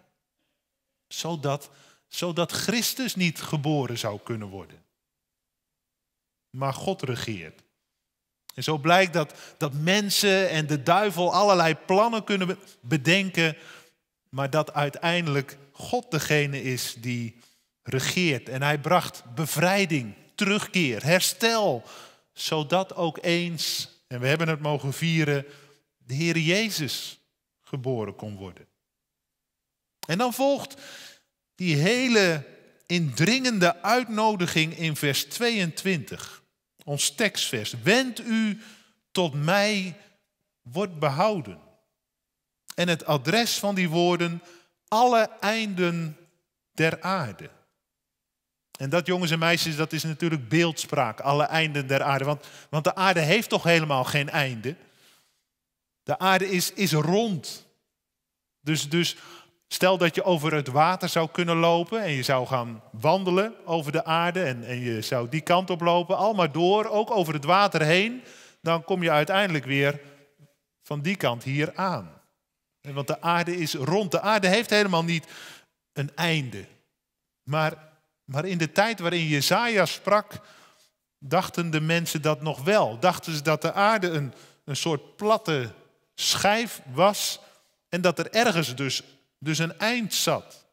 Zodat Christus niet geboren zou kunnen worden. Maar God regeert. En zo blijkt dat mensen en de duivel allerlei plannen kunnen bedenken, maar dat uiteindelijk God degene is die regeert. En hij bracht bevrijding, terugkeer, herstel, zodat ook eens, en we hebben het mogen vieren, de Heer Jezus geboren kon worden. En dan volgt die hele indringende uitnodiging in vers 22. Ons tekstvers. Wend u tot mij, wordt behouden. En het adres van die woorden, alle einden der aarde. En dat, jongens en meisjes, dat is natuurlijk beeldspraak. Alle einden der aarde. Want de aarde heeft toch helemaal geen einde. De aarde is rond. Dus stel dat je over het water zou kunnen lopen en je zou gaan wandelen over de aarde en je zou die kant op lopen, al maar door, ook over het water heen, dan kom je uiteindelijk weer van die kant hier aan. Want de aarde is rond. De aarde heeft helemaal niet een einde. Maar in de tijd waarin Jesaja sprak, dachten de mensen dat nog wel. Dachten ze dat de aarde een soort platte schijf was en dat er ergens dus een eind zat.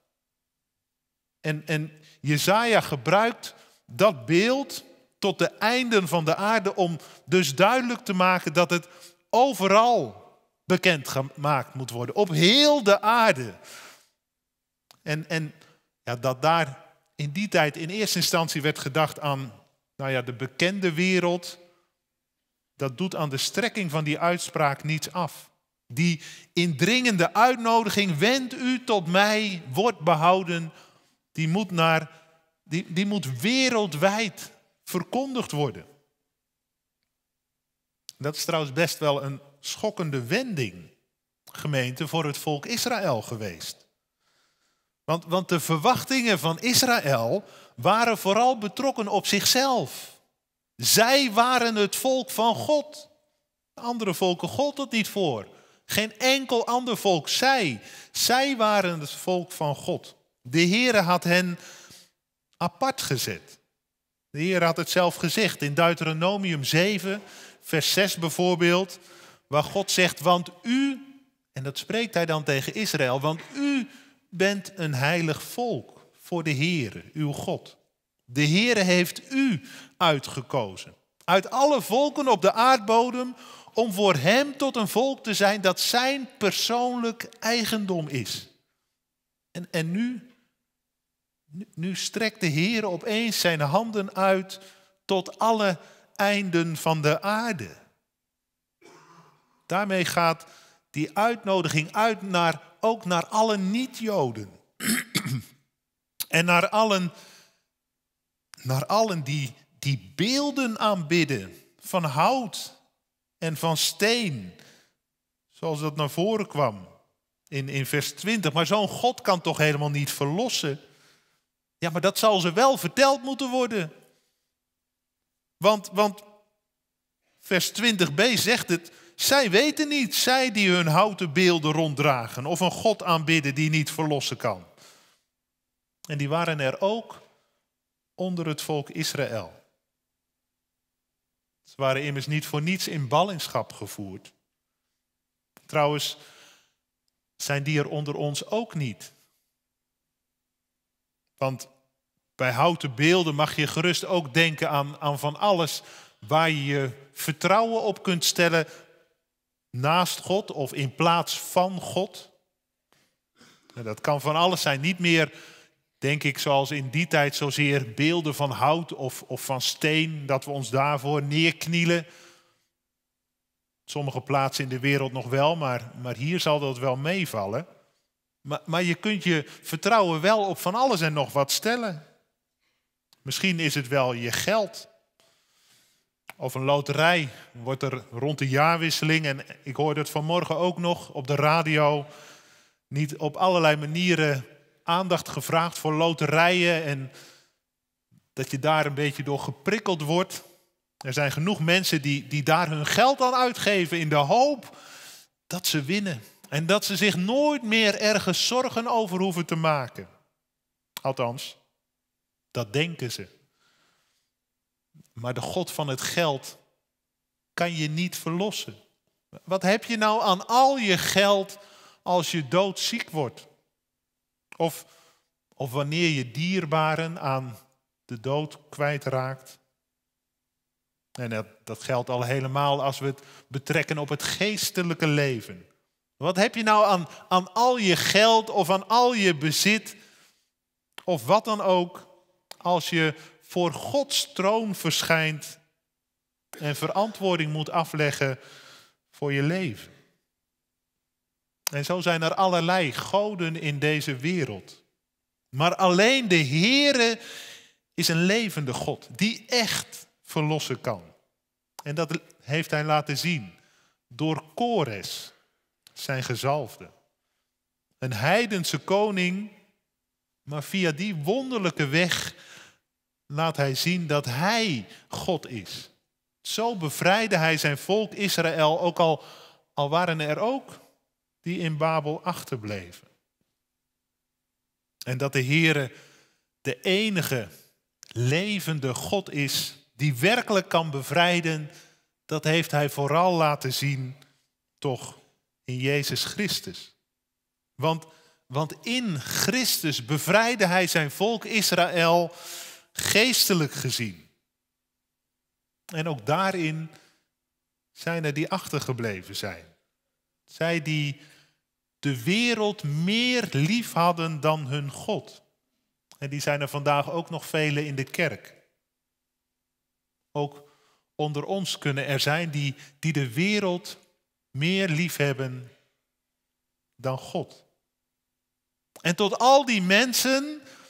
En Jesaja gebruikt dat beeld tot de einden van de aarde om dus duidelijk te maken dat het overal bekend gemaakt moet worden. Op heel de aarde. En dat daar in die tijd in eerste instantie werd gedacht aan de bekende wereld. Dat doet aan de strekking van die uitspraak niets af. Die indringende uitnodiging, wend u tot mij, wordt behouden, die moet wereldwijd verkondigd worden. Dat is trouwens best wel een schokkende wending, gemeente, voor het volk Israël geweest. Want de verwachtingen van Israël waren vooral betrokken op zichzelf. Zij waren het volk van God. Andere volken gold het niet voor. Geen enkel ander volk. Zij waren het volk van God. De Heere had hen apart gezet. De Heer had het zelf gezegd in Deuteronomium 7, vers 6 bijvoorbeeld, waar God zegt, want u, en dat spreekt hij dan tegen Israël, want u bent een heilig volk voor de Heere, uw God. De Heere heeft u uitgekozen, uit alle volken op de aardbodem, om voor hem tot een volk te zijn dat zijn persoonlijk eigendom is. En nu strekt de Heer opeens zijn handen uit tot alle einden van de aarde. Daarmee gaat die uitnodiging uit ook naar alle niet-Joden. En naar allen die beelden aanbidden van hout en van steen. Zoals dat naar voren kwam in vers 20. Maar zo'n God kan toch helemaal niet verlossen? Ja, maar dat zal ze wel verteld moeten worden. Want vers 20b zegt het, zij weten niet, zij die hun houten beelden ronddragen of een God aanbidden die niet verlossen kan. En die waren er ook onder het volk Israël. Ze waren immers niet voor niets in ballingschap gevoerd. Trouwens, zijn die er onder ons ook niet? Want bij houten beelden mag je gerust ook denken aan van alles waar je je vertrouwen op kunt stellen naast God of in plaats van God. En dat kan van alles zijn. Niet meer, denk ik, zoals in die tijd zozeer beelden van hout of van steen, dat we ons daarvoor neerknielen. Sommige plaatsen in de wereld nog wel, maar hier zal dat wel meevallen. Maar je kunt je vertrouwen wel op van alles en nog wat stellen. Misschien is het wel je geld. Of een loterij wordt er rond de jaarwisseling, en ik hoorde het vanmorgen ook nog op de radio, niet op allerlei manieren aandacht gevraagd voor loterijen en dat je daar een beetje door geprikkeld wordt. Er zijn genoeg mensen die daar hun geld aan uitgeven in de hoop dat ze winnen. En dat ze zich nooit meer ergens zorgen over hoeven te maken. Althans, dat denken ze. Maar de God van het geld kan je niet verlossen. Wat heb je nou aan al je geld als je doodziek wordt? Of wanneer je dierbaren aan de dood kwijtraakt? En dat geldt al helemaal als we het betrekken op het geestelijke leven. Wat heb je nou aan al je geld of aan al je bezit of wat dan ook als je voor Gods troon verschijnt en verantwoording moet afleggen voor je leven? En zo zijn er allerlei goden in deze wereld. Maar alleen de Heere is een levende God die echt verlossen kan. En dat heeft hij laten zien door Kores, zijn gezalfde. Een heidense koning, maar via die wonderlijke weg laat hij zien dat hij God is. Zo bevrijdde hij zijn volk Israël, ook al waren er ook die in Babel achterbleven. En dat de Heere de enige levende God is die werkelijk kan bevrijden, dat heeft hij vooral laten zien toch in Jezus Christus. Want in Christus bevrijdde hij zijn volk Israël geestelijk gezien. En ook daarin zijn er die achtergebleven zijn. Zij die de wereld meer lief hadden dan hun God. En die zijn er vandaag ook nog velen in de kerk. Ook onder ons kunnen er zijn die de wereld meer lief hebben dan God. En tot al die mensen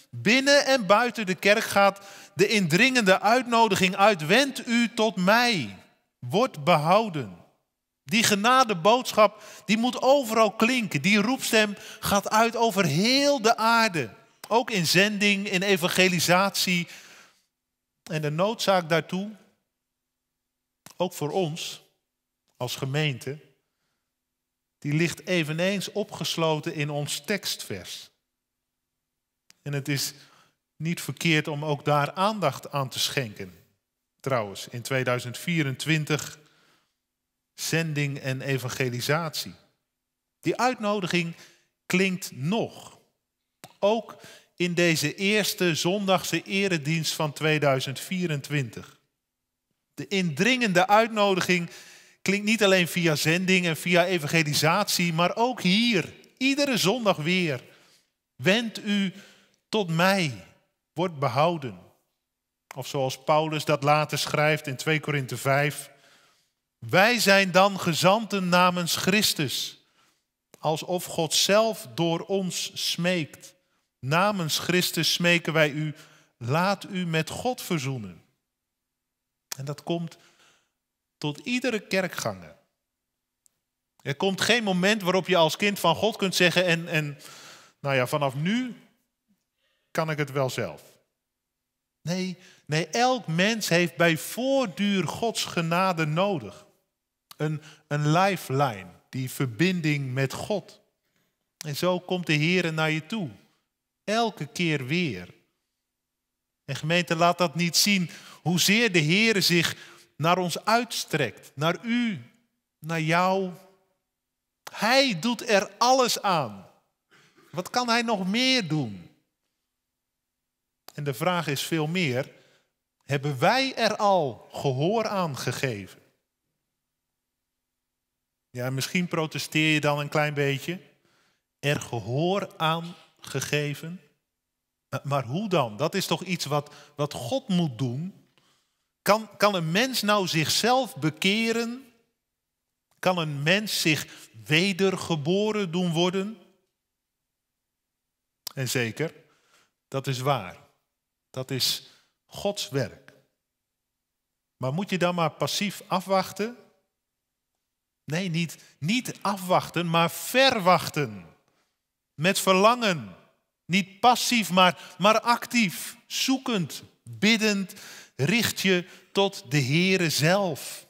Binnen en buiten de kerk gaat de indringende uitnodiging uit. Wend u tot mij. Word behouden. Die genadeboodschap, die moet overal klinken. Die roepstem gaat uit over heel de aarde. Ook in zending, in evangelisatie. En de noodzaak daartoe, ook voor ons als gemeente, die ligt eveneens opgesloten in ons tekstvers. En het is niet verkeerd om ook daar aandacht aan te schenken. Trouwens, in 2024, zending en evangelisatie. Die uitnodiging klinkt nog. Ook in deze eerste zondagse eredienst van 2024. De indringende uitnodiging klinkt niet alleen via zending en via evangelisatie, maar ook hier, iedere zondag weer. Wend u tot mij, word behouden. Of zoals Paulus dat later schrijft in 2 Korinthe 5. Wij zijn dan gezanten namens Christus, alsof God zelf door ons smeekt. Namens Christus smeken wij u, laat u met God verzoenen. En dat komt tot iedere kerkganger. Er komt geen moment waarop je als kind van God kunt zeggen en nou ja, vanaf nu kan ik het wel zelf. Nee, elk mens heeft bij voortduur Gods genade nodig. Een lifeline, die verbinding met God. En zo komt de Heer naar je toe. Elke keer weer. En gemeente, laat dat niet zien hoezeer de Heer zich naar ons uitstrekt. Naar u, naar jou. Hij doet er alles aan. Wat kan hij nog meer doen? En de vraag is veel meer, hebben wij er al gehoor aan gegeven? Ja, misschien protesteer je dan een klein beetje. Er gehoor aan gegeven? Maar hoe dan? Dat is toch iets wat God moet doen? Kan een mens nou zichzelf bekeren? Kan een mens zich wedergeboren doen worden? En zeker, dat is waar. Dat is Gods werk. Maar moet je dan maar passief afwachten? Nee, niet afwachten, maar verwachten. Met verlangen. Niet passief, maar actief. Zoekend, biddend, richt je tot de Heere zelf.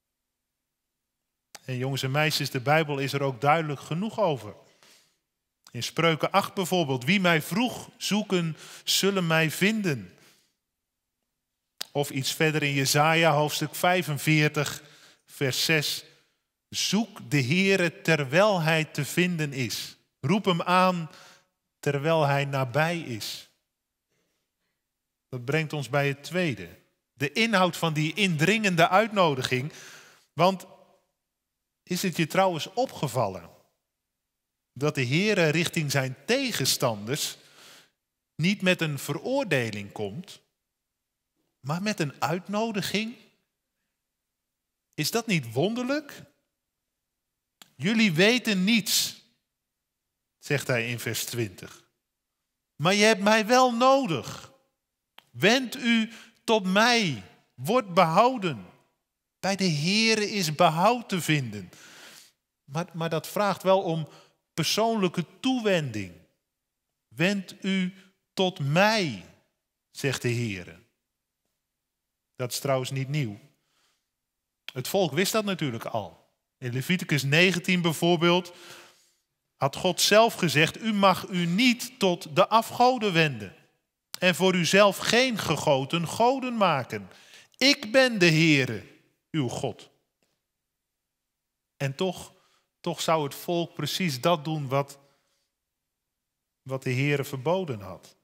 En jongens en meisjes, de Bijbel is er ook duidelijk genoeg over. In Spreuken 8 bijvoorbeeld. Wie mij vroeg zoeken, zullen mij vinden. Of iets verder in Jesaja, hoofdstuk 45, vers 6. Zoek de Heere terwijl hij te vinden is. Roep hem aan terwijl hij nabij is. Dat brengt ons bij het tweede. De inhoud van die indringende uitnodiging. Want is het je trouwens opgevallen dat de Heere richting zijn tegenstanders niet met een veroordeling komt, maar met een uitnodiging? Is dat niet wonderlijk? Jullie weten niets, zegt hij in vers 20. Maar je hebt mij wel nodig. Wend u tot mij. Word behouden. Bij de Heere is behoud te vinden. Maar dat vraagt wel om persoonlijke toewending. Wend u tot mij, zegt de Heere. Dat is trouwens niet nieuw. Het volk wist dat natuurlijk al. In Leviticus 19 bijvoorbeeld had God zelf gezegd: u mag u niet tot de afgoden wenden en voor uzelf geen gegoten goden maken. Ik ben de Heere, uw God. En toch zou het volk precies dat doen wat de Heere verboden had.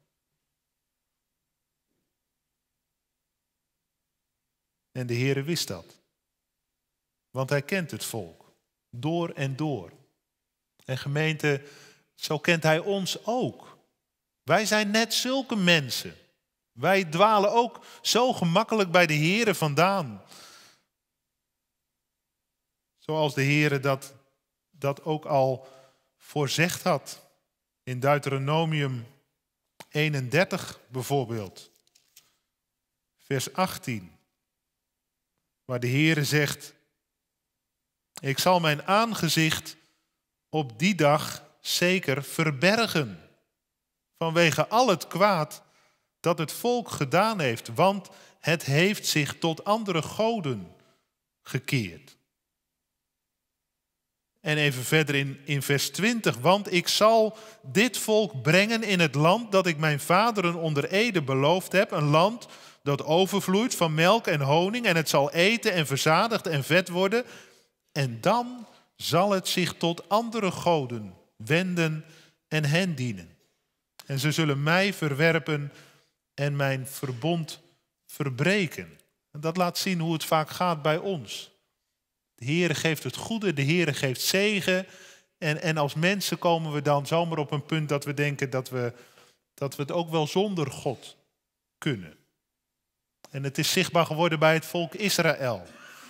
En de Heere wist dat. Want hij kent het volk, door en door. En gemeente, zo kent hij ons ook. Wij zijn net zulke mensen. Wij dwalen ook zo gemakkelijk bij de Heere vandaan. Zoals de Heere dat ook al voorzegd had in Deuteronomium 31 bijvoorbeeld. Vers 18. Waar de Heere zegt: ik zal mijn aangezicht op die dag zeker verbergen. Vanwege al het kwaad dat het volk gedaan heeft. Want het heeft zich tot andere goden gekeerd. En even verder in vers 20. Want ik zal dit volk brengen in het land dat ik mijn vaderen onder ede beloofd heb. Een land dat overvloeit van melk en honing. En het zal eten en verzadigd en vet worden. En dan zal het zich tot andere goden wenden en hen dienen. En ze zullen mij verwerpen en mijn verbond verbreken. En dat laat zien hoe het vaak gaat bij ons. De Heere geeft het goede, de Heere geeft zegen. En als mensen komen we dan zomaar op een punt dat we denken dat we het ook wel zonder God kunnen. En het is zichtbaar geworden bij het volk Israël.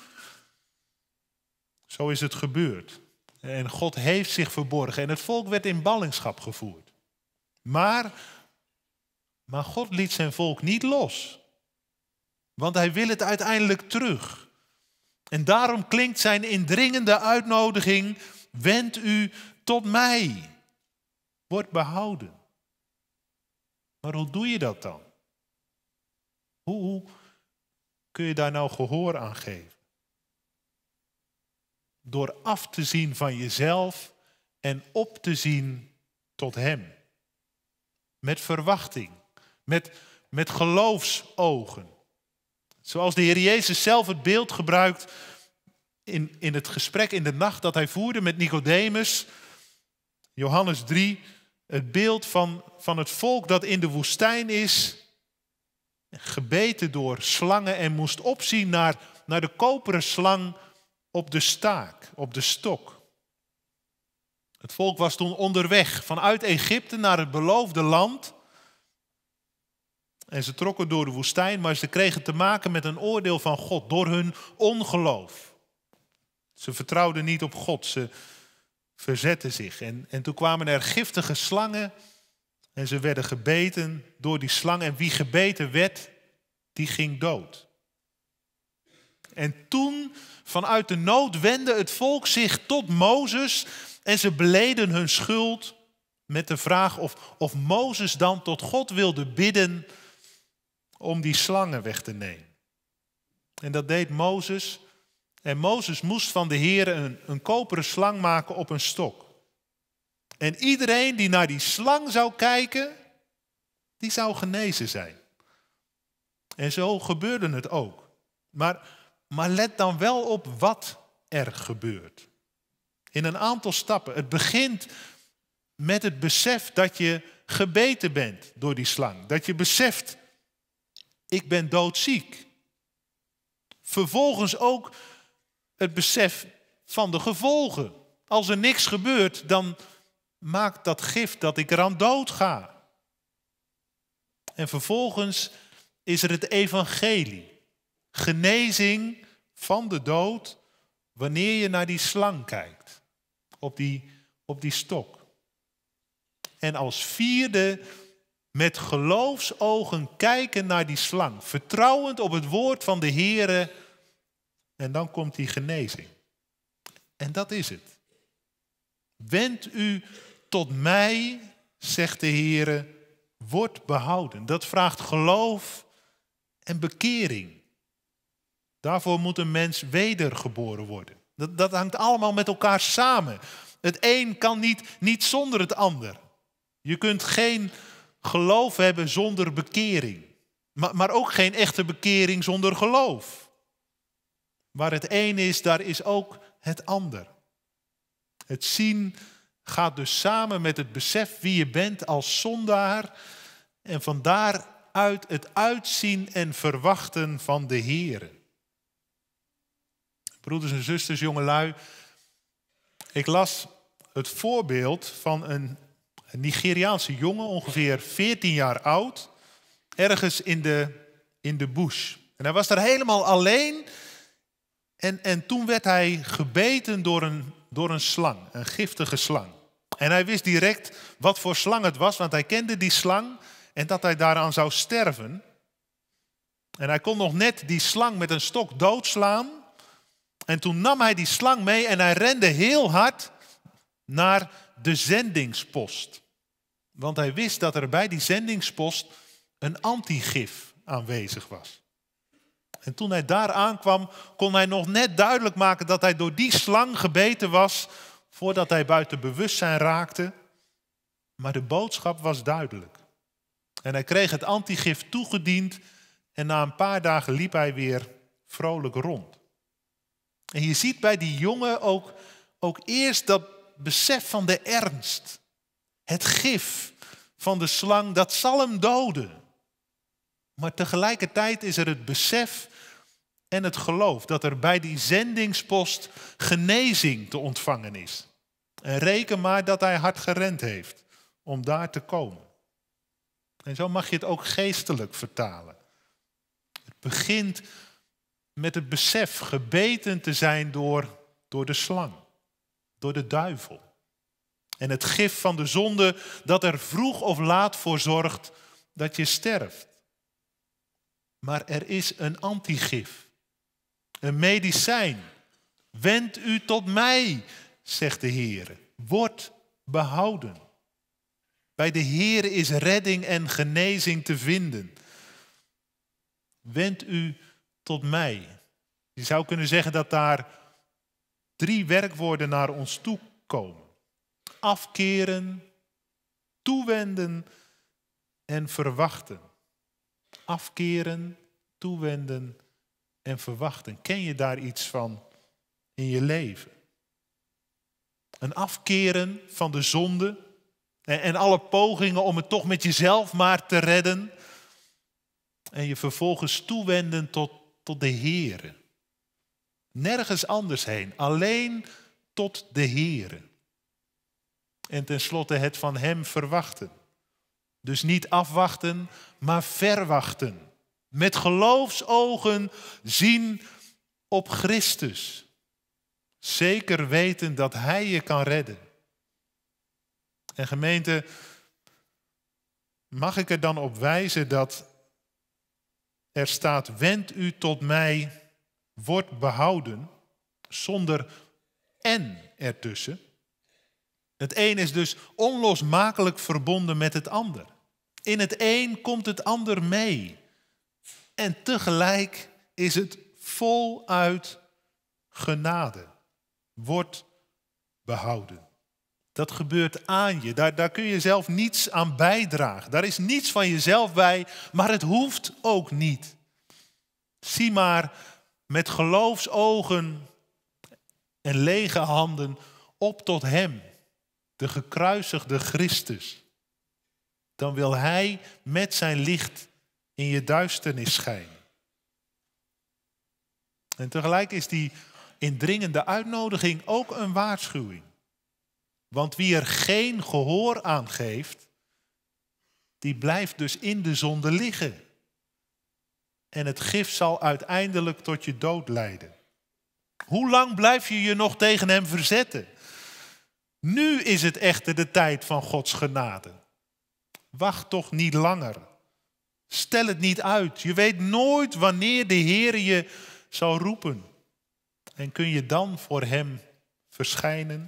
Zo is het gebeurd. En God heeft zich verborgen en het volk werd in ballingschap gevoerd. Maar God liet zijn volk niet los. Want hij wil het uiteindelijk terug. En daarom klinkt zijn indringende uitnodiging: wend u tot mij. Word behouden. Maar hoe doe je dat dan? Hoe kun je daar nou gehoor aan geven? Door af te zien van jezelf en op te zien tot hem. Met verwachting, met geloofsogen. Zoals de Heer Jezus zelf het beeld gebruikt in het gesprek in de nacht dat hij voerde met Nicodemus. Johannes 3, het beeld van het volk dat in de woestijn is, gebeten door slangen en moest opzien naar de koperen slang op de staak, op de stok. Het volk was toen onderweg vanuit Egypte naar het beloofde land. En ze trokken door de woestijn, maar ze kregen te maken met een oordeel van God door hun ongeloof. Ze vertrouwden niet op God, ze verzetten zich. En toen kwamen er giftige slangen en ze werden gebeten door die slang. En wie gebeten werd, die ging dood. En toen, vanuit de nood, wendde het volk zich tot Mozes en ze beleden hun schuld met de vraag of Mozes dan tot God wilde bidden om die slangen weg te nemen. En dat deed Mozes. En Mozes moest van de Heer een koperen slang maken op een stok. En iedereen die naar die slang zou kijken, die zou genezen zijn. En zo gebeurde het ook. Maar let dan wel op wat er gebeurt. In een aantal stappen. Het begint met het besef dat je gebeten bent door die slang. Dat je beseft: ik ben doodziek. Vervolgens ook het besef van de gevolgen. Als er niks gebeurt, dan maakt dat gift dat ik eraan dood ga. En vervolgens is er het evangelie. Genezing van de dood wanneer je naar die slang kijkt. Op die stok. En als vierde met geloofsogen kijken naar die slang. Vertrouwend op het woord van de Heere. En dan komt die genezing. En dat is het. Wend u tot mij, zegt de Heere, word behouden. Dat vraagt geloof en bekering. Daarvoor moet een mens wedergeboren worden. Dat hangt allemaal met elkaar samen. Het een kan niet zonder het ander. Je kunt geen geloof hebben zonder bekering. Maar ook geen echte bekering zonder geloof. Waar het een is, daar is ook het ander. Het zien gaat dus samen met het besef wie je bent als zondaar. En van daaruit het uitzien en verwachten van de Heere. Broeders en zusters, jongelui. Ik las het voorbeeld van een Nigeriaanse jongen, ongeveer 14 jaar oud. Ergens in de bush. En hij was daar helemaal alleen. En toen werd hij gebeten door een slang, een giftige slang. En hij wist direct wat voor slang het was, want hij kende die slang. en dat hij daaraan zou sterven. En hij kon nog net die slang met een stok doodslaan. En toen nam hij die slang mee en hij rende heel hard naar de zendingspost. Want hij wist dat er bij die zendingspost een antigif aanwezig was. En toen hij daar aankwam, kon hij nog net duidelijk maken dat hij door die slang gebeten was, voordat hij buiten bewustzijn raakte. Maar de boodschap was duidelijk. En hij kreeg het antigif toegediend en na een paar dagen liep hij weer vrolijk rond. En je ziet bij die jongen ook eerst dat besef van de ernst. Het gif van de slang, dat zal hem doden. Maar tegelijkertijd is er het besef en het geloof dat er bij die zendingspost genezing te ontvangen is. En reken maar dat hij hard gerend heeft om daar te komen. En zo mag je het ook geestelijk vertalen. Het begint met het besef gebeten te zijn door de slang, door de duivel. En het gif van de zonde dat er vroeg of laat voor zorgt dat je sterft. Maar er is een antigif, een medicijn. Wend u tot mij, zegt de Heer. Word behouden. Bij de Heer is redding en genezing te vinden. Wend u tot mij. Je zou kunnen zeggen dat daar 3 werkwoorden naar ons toe komen. Afkeren, toewenden en verwachten. Afkeren, toewenden en verwachten. Ken je daar iets van in je leven? Een afkeren van de zonde en alle pogingen om het toch met jezelf maar te redden. En je vervolgens toewenden tot de Heere. Nergens anders heen, alleen tot de Heere. En tenslotte het van Hem verwachten. Dus niet afwachten, maar verwachten. Met geloofsogen zien op Christus. Zeker weten dat Hij je kan redden. En gemeente, mag ik er dan op wijzen dat er staat, wend u tot mij, wordt behouden, zonder en ertussen. Het een is dus onlosmakelijk verbonden met het ander. In het een komt het ander mee. En tegelijk is het voluit genade. Wordt behouden. Dat gebeurt aan je. Daar kun je zelf niets aan bijdragen. Daar is niets van jezelf bij, maar het hoeft ook niet. Zie maar met geloofsogen en lege handen op tot Hem, de gekruisigde Christus. Dan wil Hij met zijn licht in je duisternis schijnen. En tegelijk is die indringende uitnodiging ook een waarschuwing. Want wie er geen gehoor aan geeft, die blijft dus in de zonde liggen. En het gif zal uiteindelijk tot je dood leiden. Hoe lang blijf je je nog tegen hem verzetten? Nu is het echter de tijd van Gods genade. Wacht toch niet langer. Stel het niet uit. Je weet nooit wanneer de Heer je zal roepen. En kun je dan voor hem verschijnen?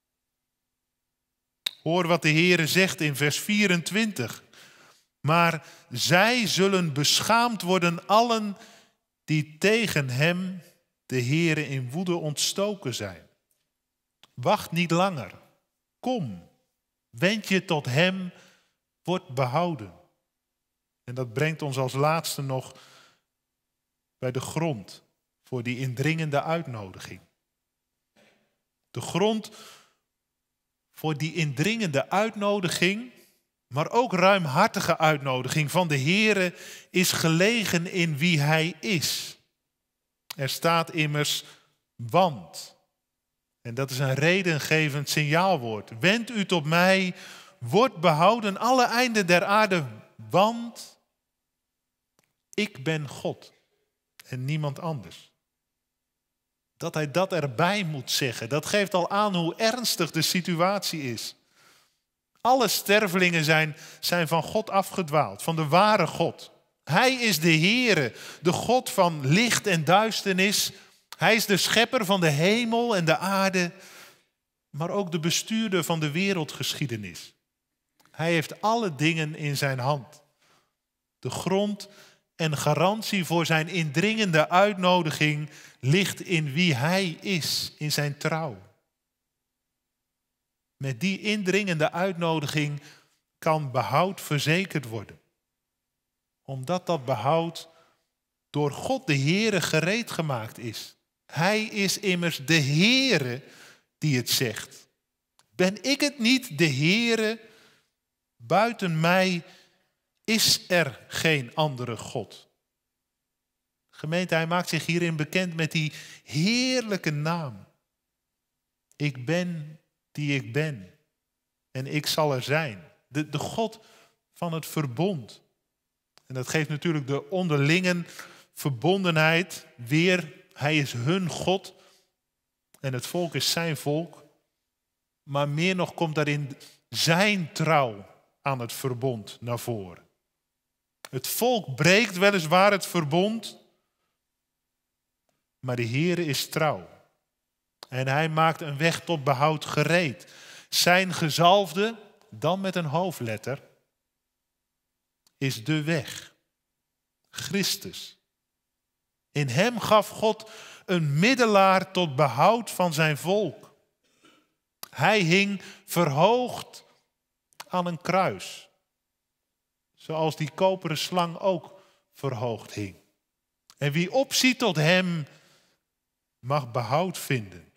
Hoor wat de Heer zegt in vers 24. Maar zij zullen beschaamd worden, allen die tegen hem, de Heere, in woede ontstoken zijn. Wacht niet langer. Kom, wend je tot hem, word behouden. En dat brengt ons als laatste nog bij de grond voor die indringende uitnodiging. De grond voor die indringende uitnodiging, maar ook ruimhartige uitnodiging van de Heere is gelegen in wie Hij is. Er staat immers want. En dat is een redengevend signaalwoord. Wend u tot mij, word behouden alle einden der aarde, want ik ben God en niemand anders. Dat hij dat erbij moet zeggen, dat geeft al aan hoe ernstig de situatie is. Alle stervelingen zijn van God afgedwaald, van de ware God. Hij is de Heere, de God van licht en duisternis. Hij is de schepper van de hemel en de aarde, maar ook de bestuurder van de wereldgeschiedenis. Hij heeft alle dingen in zijn hand. De grond en garantie voor zijn indringende uitnodiging ligt in wie hij is, in zijn trouw. Met die indringende uitnodiging kan behoud verzekerd worden. Omdat dat behoud door God de Heere gereed gemaakt is. Hij is immers de Heere die het zegt. Ben ik het niet, de Heere? Buiten mij is er geen andere God. Gemeente, hij maakt zich hierin bekend met die heerlijke naam. Ik ben die ik ben. En ik zal er zijn. De God van het verbond. En dat geeft natuurlijk de onderlinge verbondenheid weer. Hij is hun God. En het volk is zijn volk. Maar meer nog komt daarin zijn trouw aan het verbond naar voren. Het volk breekt weliswaar het verbond. Maar de Heere is trouw. En hij maakt een weg tot behoud gereed. Zijn gezalfde, dan met een hoofdletter, is de weg. Christus. In hem gaf God een middelaar tot behoud van zijn volk. Hij hing verhoogd aan een kruis. Zoals die koperen slang ook verhoogd hing. En wie opziet tot hem mag behoud vinden.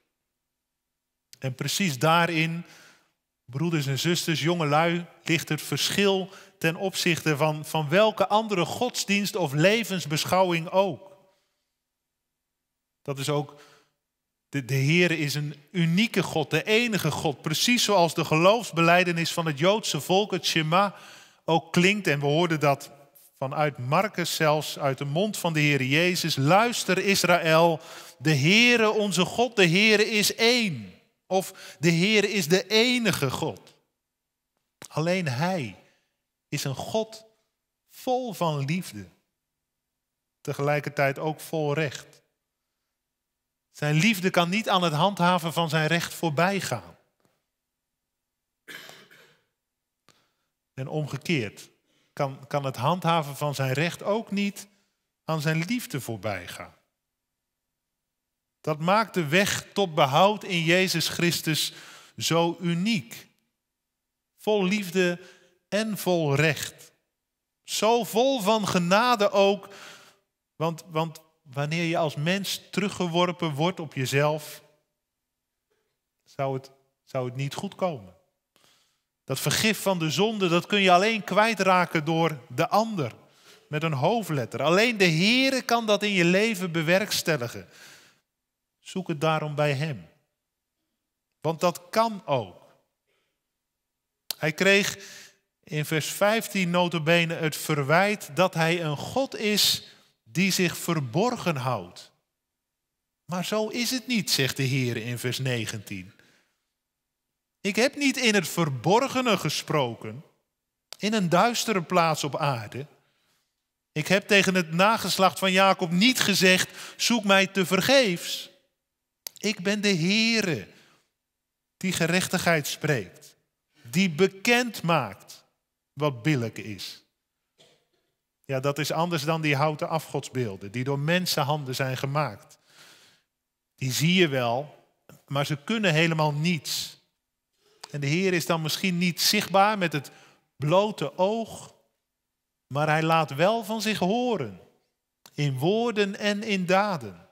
En precies daarin, broeders en zusters, jongelui, ligt het verschil ten opzichte van welke andere godsdienst of levensbeschouwing ook. Dat is ook, de Heere is een unieke God, de enige God. Precies zoals de geloofsbelijdenis van het Joodse volk, het Shema, ook klinkt. En we hoorden dat vanuit Marcus zelfs, uit de mond van de Heere Jezus. Luister Israël, de Heere onze God, de Heere is één. Of de Heere is de enige God. Alleen Hij is een God vol van liefde. Tegelijkertijd ook vol recht. Zijn liefde kan niet aan het handhaven van zijn recht voorbij gaan. En omgekeerd kan het handhaven van zijn recht ook niet aan zijn liefde voorbij gaan. Dat maakt de weg tot behoud in Jezus Christus zo uniek. Vol liefde en vol recht. Zo vol van genade ook. Want wanneer je als mens teruggeworpen wordt op jezelf, zou het niet goed komen. Dat vergif van de zonde, dat kun je alleen kwijtraken door de ander. Met een hoofdletter. Alleen de Heere kan dat in je leven bewerkstelligen. Zoek het daarom bij hem. Want dat kan ook. Hij kreeg in vers 15 nota bene het verwijt dat hij een God is die zich verborgen houdt. Maar zo is het niet, zegt de Heer in vers 19. Ik heb niet in het verborgene gesproken, in een duistere plaats op aarde. Ik heb tegen het nageslacht van Jacob niet gezegd, zoek mij tevergeefs. Ik ben de Heere die gerechtigheid spreekt, die bekend maakt wat billijk is. Ja, dat is anders dan die houten afgodsbeelden die door mensenhanden zijn gemaakt. Die zie je wel, maar ze kunnen helemaal niets. En de Heer is dan misschien niet zichtbaar met het blote oog, maar hij laat wel van zich horen, in woorden en in daden.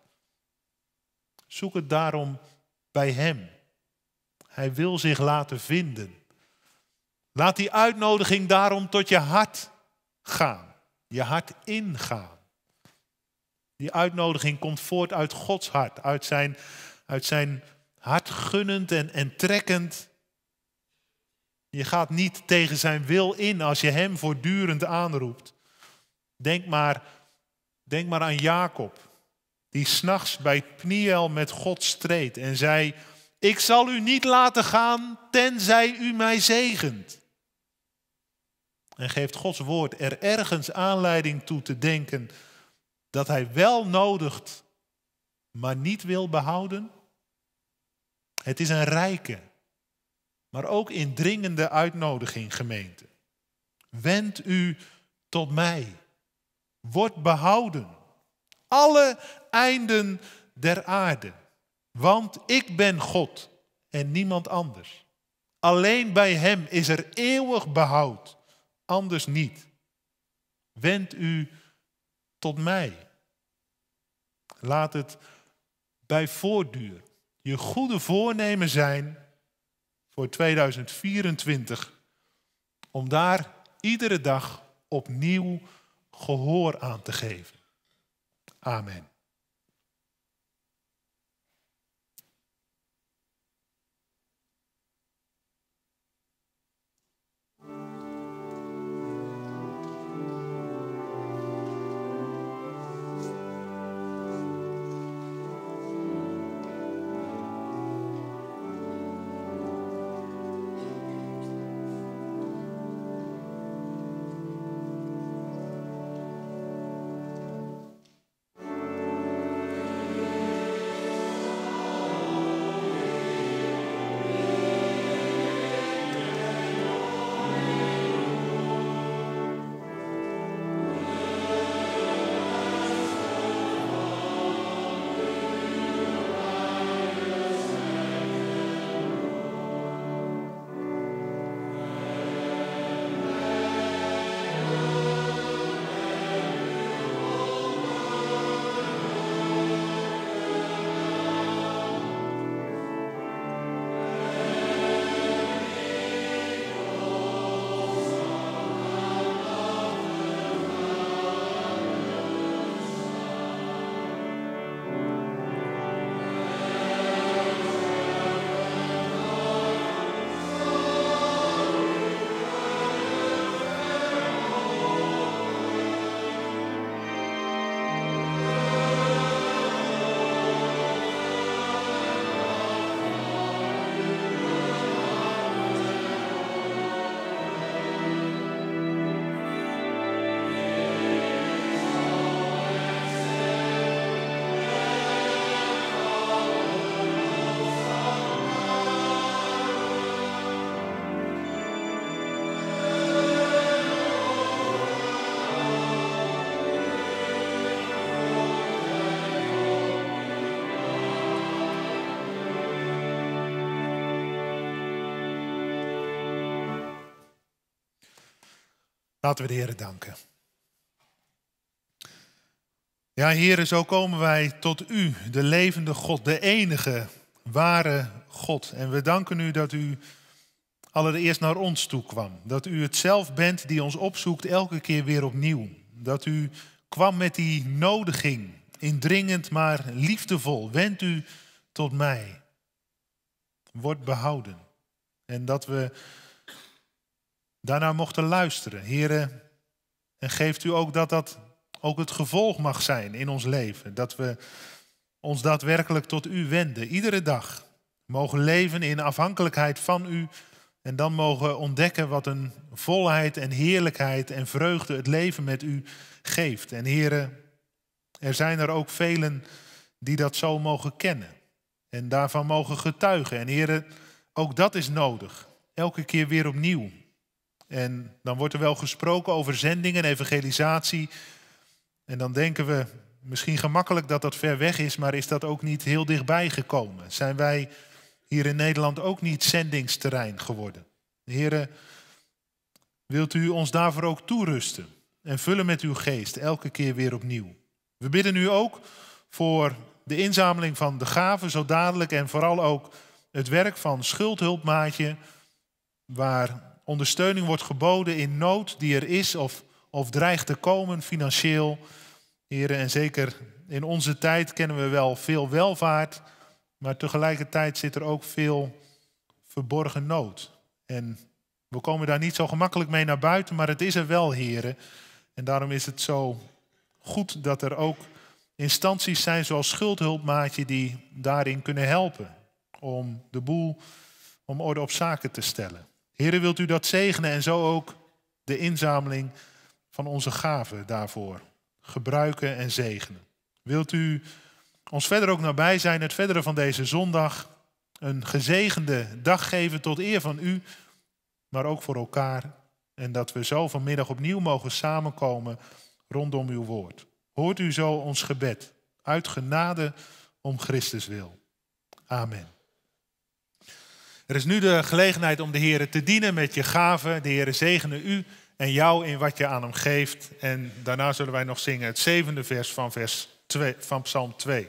Zoek het daarom bij hem. Hij wil zich laten vinden. Laat die uitnodiging daarom tot je hart gaan, je hart ingaan. Die uitnodiging komt voort uit Gods hart, uit zijn hart gunnend en trekkend. Je gaat niet tegen zijn wil in als je hem voortdurend aanroept. Denk maar aan Jacob, die 's nachts bij Pniel met God streed en zei, Ik zal u niet laten gaan, tenzij u mij zegent. En geeft Gods woord er ergens aanleiding toe te denken dat hij wel nodigt, maar niet wil behouden? Het is een rijke, maar ook indringende uitnodiging, gemeente. Wend u tot mij. Word behouden. Alle einden der aarde. Want ik ben God en niemand anders. Alleen bij hem is er eeuwig behoud, anders niet. Wend u tot mij. Laat het bij voortduur je goede voornemen zijn voor 2024, om daar iedere dag opnieuw gehoor aan te geven. Amen. Laten we de Heer danken. Ja, Heer, zo komen wij tot u, de levende God, de enige ware God. En we danken u dat u allereerst naar ons toe kwam. Dat u het zelf bent die ons opzoekt elke keer weer opnieuw. Dat u kwam met die nodiging, indringend maar liefdevol. Wend u tot mij. Word behouden. En dat we daarna mochten luisteren. Heren, en geeft u ook dat dat ook het gevolg mag zijn in ons leven. Dat we ons daadwerkelijk tot u wenden. Iedere dag mogen leven in afhankelijkheid van u. En dan mogen ontdekken wat een volheid en heerlijkheid en vreugde het leven met u geeft. En heren, er zijn er ook velen die dat zo mogen kennen. En daarvan mogen getuigen. En heren, ook dat is nodig. Elke keer weer opnieuw. En dan wordt er wel gesproken over zendingen en evangelisatie. En dan denken we misschien gemakkelijk dat dat ver weg is, maar is dat ook niet heel dichtbij gekomen? Zijn wij hier in Nederland ook niet zendingsterrein geworden? Heren, wilt u ons daarvoor ook toerusten en vullen met uw geest elke keer weer opnieuw? We bidden u ook voor de inzameling van de gaven zo dadelijk en vooral ook het werk van Schuldhulpmaatje, waar ondersteuning wordt geboden in nood die er is of dreigt te komen financieel. Heren, en zeker in onze tijd kennen we wel veel welvaart, maar tegelijkertijd zit er ook veel verborgen nood. En we komen daar niet zo gemakkelijk mee naar buiten, maar het is er wel, heren. En daarom is het zo goed dat er ook instanties zijn zoals Schuldhulpmaatje die daarin kunnen helpen. om de boel om orde op zaken te stellen. Heere, wilt u dat zegenen en zo ook de inzameling van onze gaven daarvoor gebruiken en zegenen. Wilt u ons verder ook nabij zijn, het verdere van deze zondag, een gezegende dag geven tot eer van u, maar ook voor elkaar. En dat we zo vanmiddag opnieuw mogen samenkomen rondom uw woord. Hoort u zo ons gebed, uit genade om Christus wil. Amen. Er is nu de gelegenheid om de Heere te dienen met je gaven. De Heere zegene u en jou in wat je aan hem geeft. En daarna zullen wij nog zingen het 7e vers van Psalm 2.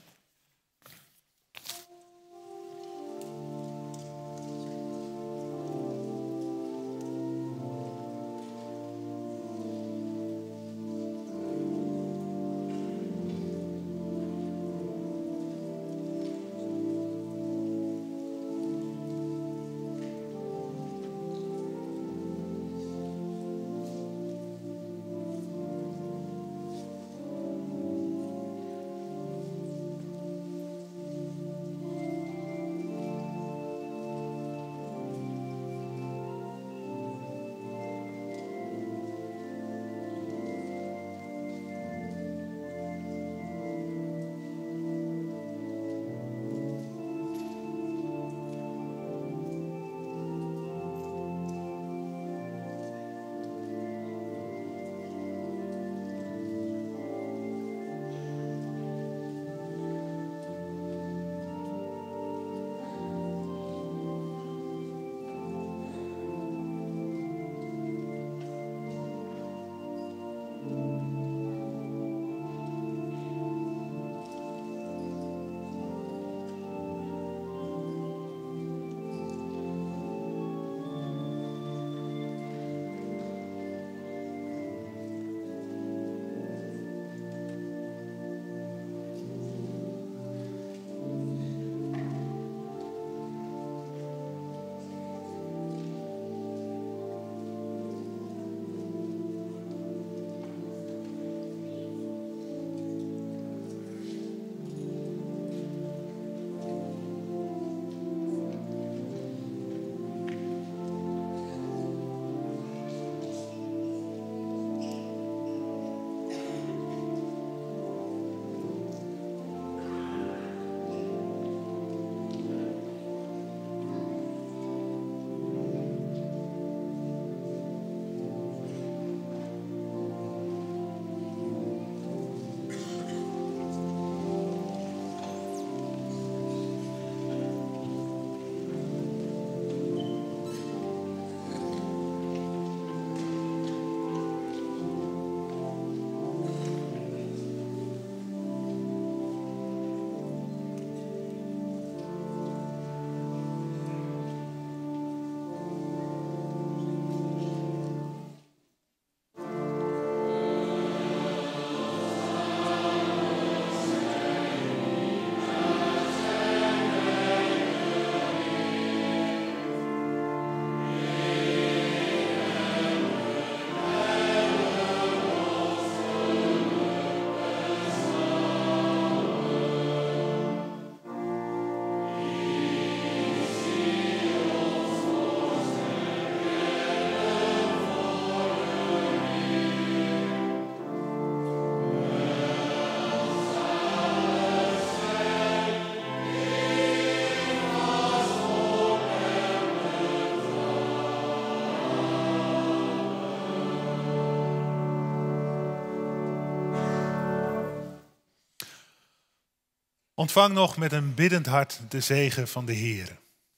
Ontvang nog met een biddend hart de zegen van de Heere.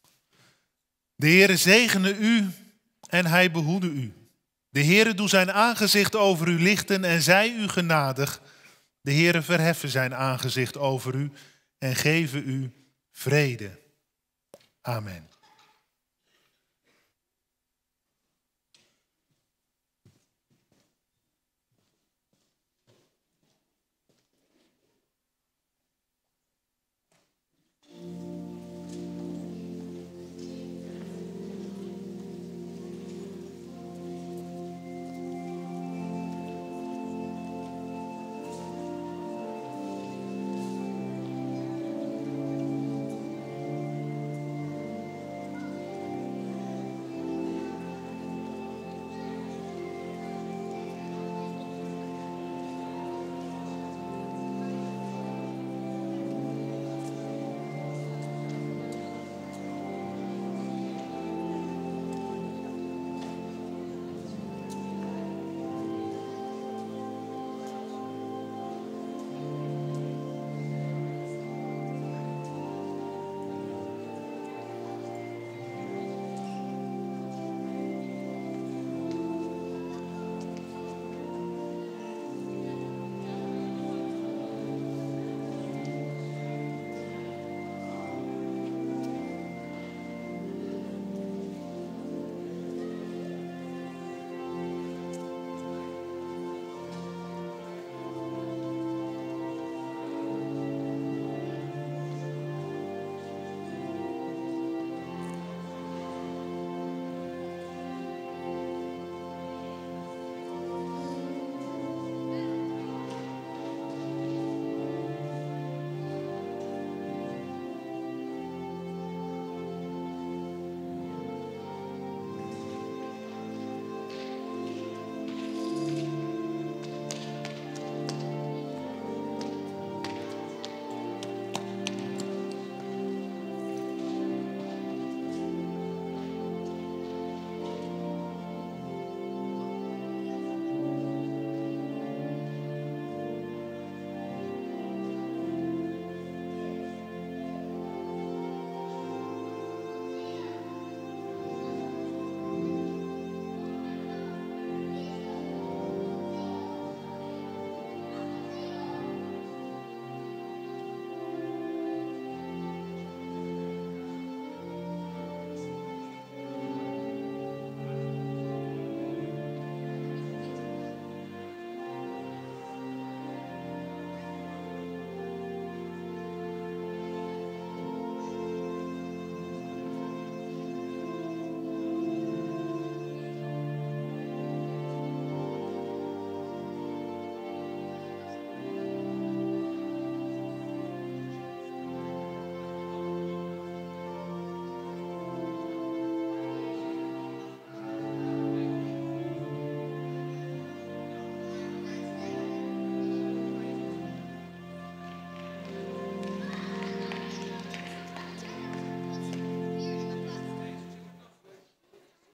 De Heere zegene u en hij behoede u. De Heere doe zijn aangezicht over u lichten en zij u genadig. De Heere verheffen zijn aangezicht over u en geven u vrede. Amen.